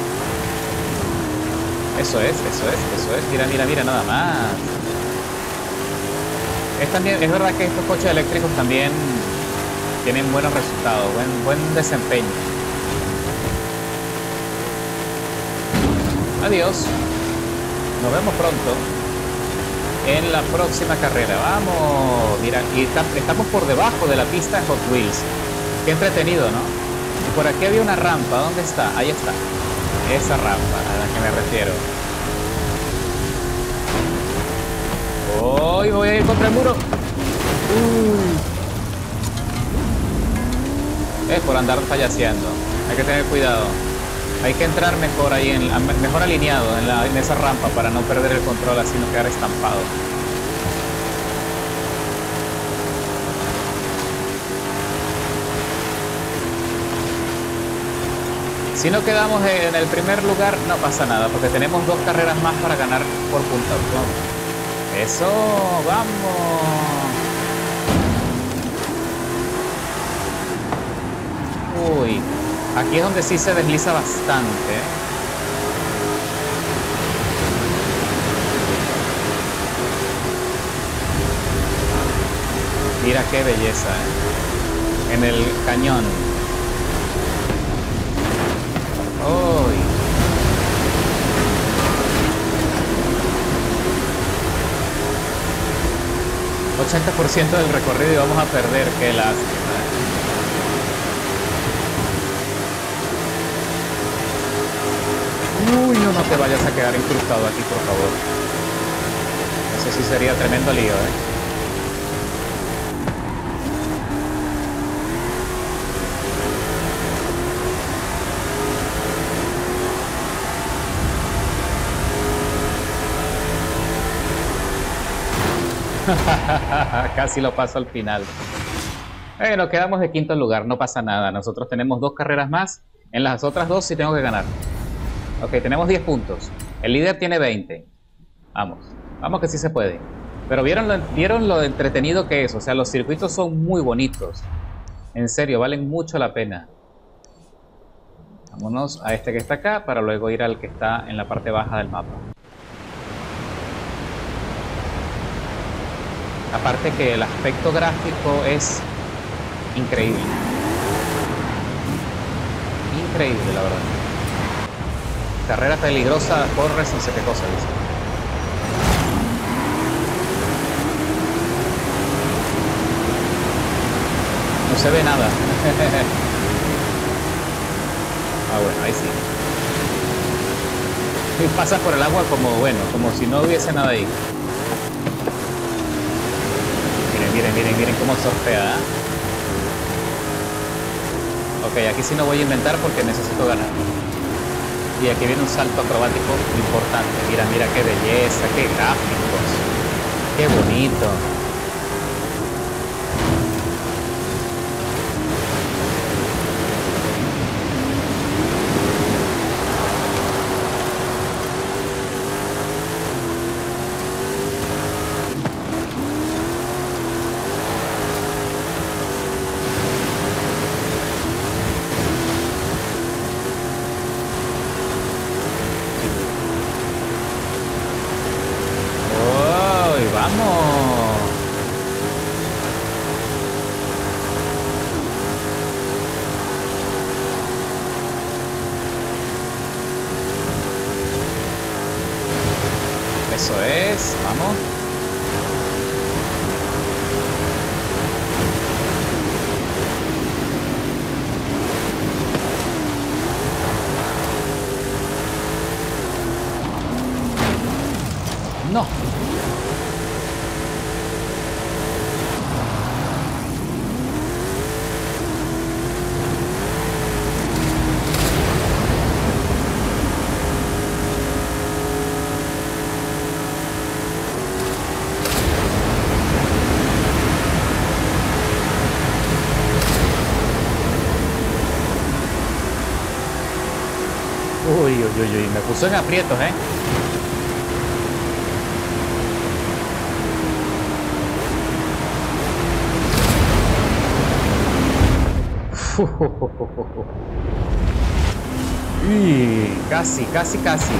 Eso es, eso es, eso es. Mira, mira, mira, nada más. Es, también, es verdad que estos coches eléctricos también tienen buenos resultados, buen, buen desempeño. Adiós. Nos vemos pronto en la próxima carrera. Vamos. Mira, y estamos por debajo de la pista Hot Wheels. Qué entretenido, ¿no? Y por aquí había una rampa. ¿Dónde está? Ahí está. Esa rampa a la que me refiero. Hoy voy a ir contra el muro. Uh. Es por andar fallaceando. Hay que tener cuidado. Hay que entrar mejor ahí, en, mejor alineado en, la, en esa rampa para no perder el control, así no quedar estampado. Si no quedamos en el primer lugar, no pasa nada, porque tenemos dos carreras más para ganar por puntos. Eso, vamos. Uy, aquí es donde sí se desliza bastante. Mira qué belleza, ¿eh? En el cañón. Uy. ochenta por ciento del recorrido y vamos a perder, qué lástima. Uy, no, no te vayas a quedar incrustado aquí, por favor. Eso sí sería tremendo lío, ¿eh? Casi lo paso al final. Bueno, quedamos de quinto lugar, no pasa nada. Nosotros tenemos dos carreras más. En las otras dos sí tengo que ganar. Ok, tenemos diez puntos. El líder tiene veinte. Vamos, vamos que sí se puede. Pero vieron lo, vieron lo entretenido que es. O sea, los circuitos son muy bonitos. En serio, valen mucho la pena. Vámonos a este que está acá para luego ir al que está en la parte baja del mapa. Aparte que el aspecto gráfico es increíble. Increíble, la verdad. Carrera peligrosa, corre sin sé qué cosa, dice. No se ve nada. Ah, bueno, ahí sí. Y pasa por el agua como, bueno, como si no hubiese nada ahí. Miren, miren, miren, miren cómo sortea, ¿eh? Ok, aquí sí no voy a inventar porque necesito ganar. Y aquí viene un salto acrobático importante. Mira, mira qué belleza, qué gráficos. Qué bonito. Eso es, vamos. No. Uy, uy, uy, uy, me puso en aprietos, ¿eh? Uy, casi, casi, casi.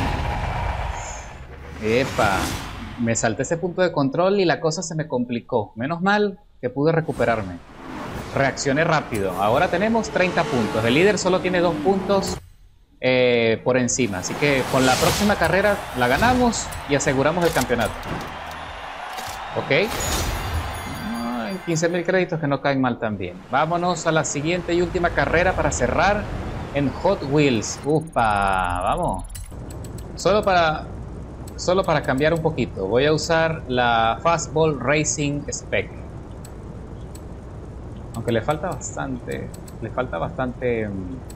Epa, me salté ese punto de control y la cosa se me complicó. Menos mal que pude recuperarme. Reaccioné rápido. Ahora tenemos treinta puntos. El líder solo tiene dos puntos eh, por encima. Así que con la próxima carrera la ganamos y aseguramos el campeonato. Ok. quince mil créditos que no caen mal también. Vámonos a la siguiente y última carrera para cerrar en Hot Wheels. Upa, vamos. Solo para, solo para cambiar un poquito, voy a usar la Fastball Racing Spec. Aunque le falta bastante, le falta bastante...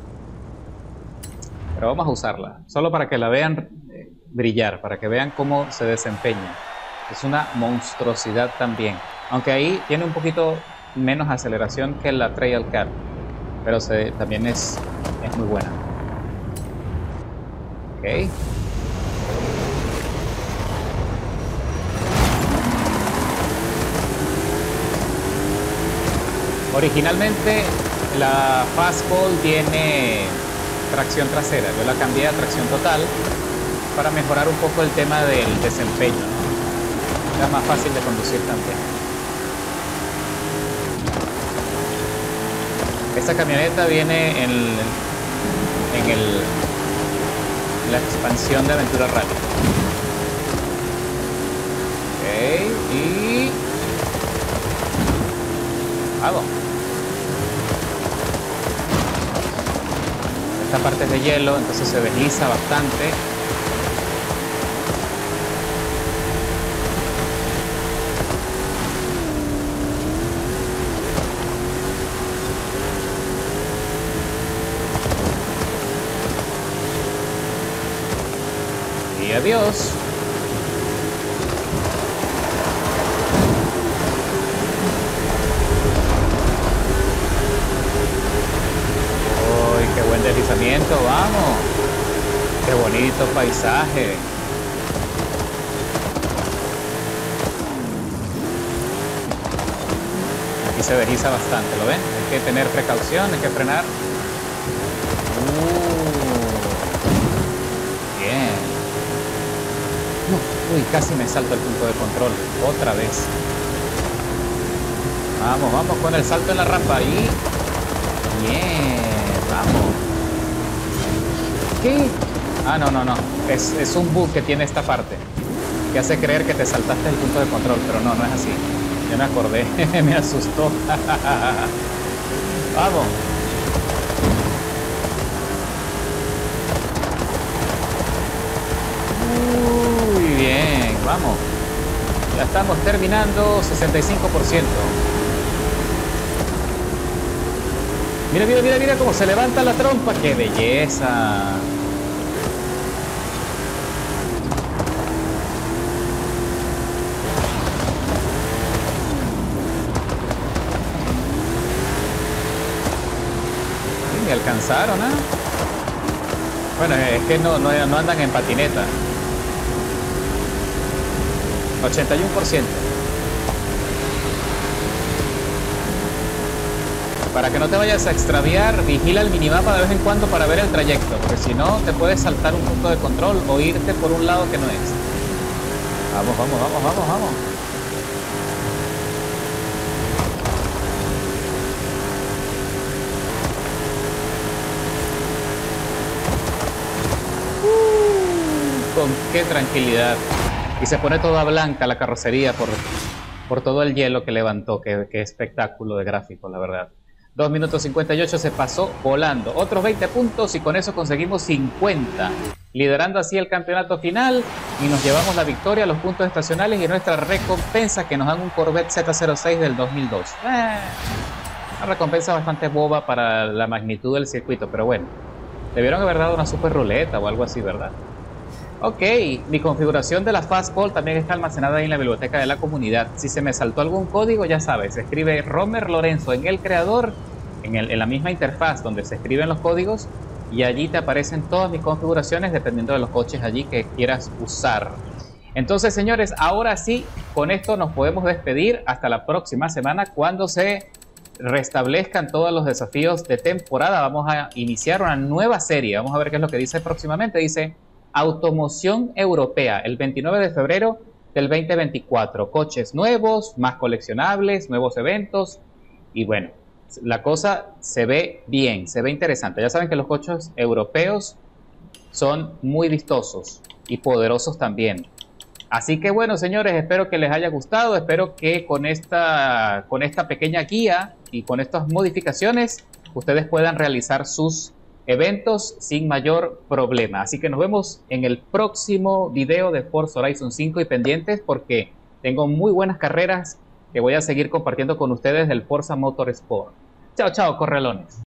Pero vamos a usarla, solo para que la vean brillar, para que vean cómo se desempeña. Es una monstruosidad también. Aunque ahí tiene un poquito menos aceleración que la Trailcat, pero se, también es, es muy buena. Ok. Originalmente la Fastball tiene tracción trasera. Yo la cambié a tracción total para mejorar un poco el tema del desempeño, ¿no? Era más fácil de conducir también. Esta camioneta viene en, en el, la expansión de Aventura Rally. Ok, y... Vamos. Esta parte es de hielo, entonces se desliza bastante. Y adiós. Uy, qué buen deslizamiento, vamos. Qué bonito paisaje. y se desliza bastante, ¿lo ven? Hay que tener precaución, hay que frenar. Uh, bien. Uh, uy, casi me salto el punto de control, otra vez. Vamos, vamos con el salto en la rampa ahí. Bien, vamos. ¿Qué? Ah, no, no, no. Es, es un bug que tiene esta parte, que hace creer que te saltaste el punto de control, pero no, no es así. Ya me acordé, me asustó. Vamos. Muy bien, vamos. Ya estamos terminando, sesenta y cinco por ciento. Mira, mira, mira, mira cómo se levanta la trompa. ¡Qué belleza! Me alcanzaron, ¿eh? Bueno, es que no, no, no andan en patineta. ochenta y uno por ciento. Para que no te vayas a extraviar, vigila el minimapa de vez en cuando para ver el trayecto, porque si no te puedes saltar un punto de control o irte por un lado que no es. Vamos, vamos, vamos, vamos, vamos. Uh, con qué tranquilidad. Y se pone toda blanca la carrocería por, por todo el hielo que levantó. Qué, qué espectáculo de gráfico, la verdad. dos minutos cincuenta y ocho se pasó volando. Otros veinte puntos y con eso conseguimos cincuenta. Liderando así el campeonato final y nos llevamos la victoria, los puntos estacionales y nuestra recompensa que nos dan un Corvette Z cero seis del dos mil dos. Eh, una recompensa bastante boba para la magnitud del circuito, pero bueno. Debieron haber dado una super ruleta o algo así, ¿verdad? Ok, mi configuración de la Fastball también está almacenada ahí en la biblioteca de la comunidad. Si se me saltó algún código, ya sabes, se escribe Romer Lorenzo en el creador, en, el, en la misma interfaz donde se escriben los códigos, y allí te aparecen todas mis configuraciones dependiendo de los coches allí que quieras usar. Entonces, señores, ahora sí, con esto nos podemos despedir hasta la próxima semana cuando se restablezcan todos los desafíos de temporada. Vamos a iniciar una nueva serie. Vamos a ver qué es lo que dice próximamente. Dice Automoción Europea, el veintinueve de febrero del veinte veinticuatro. Coches nuevos, más coleccionables, nuevos eventos. Y bueno, la cosa se ve bien, se ve interesante. Ya saben que los coches europeos son muy vistosos y poderosos también. Así que bueno, señores, espero que les haya gustado. Espero que con esta, con esta pequeña guía y con estas modificaciones ustedes puedan realizar sus eventos sin mayor problema. Así que nos vemos en el próximo video de Forza Horizon cinco y pendientes porque tengo muy buenas carreras que voy a seguir compartiendo con ustedes del Forza Motorsport. Chao, chao, correlones.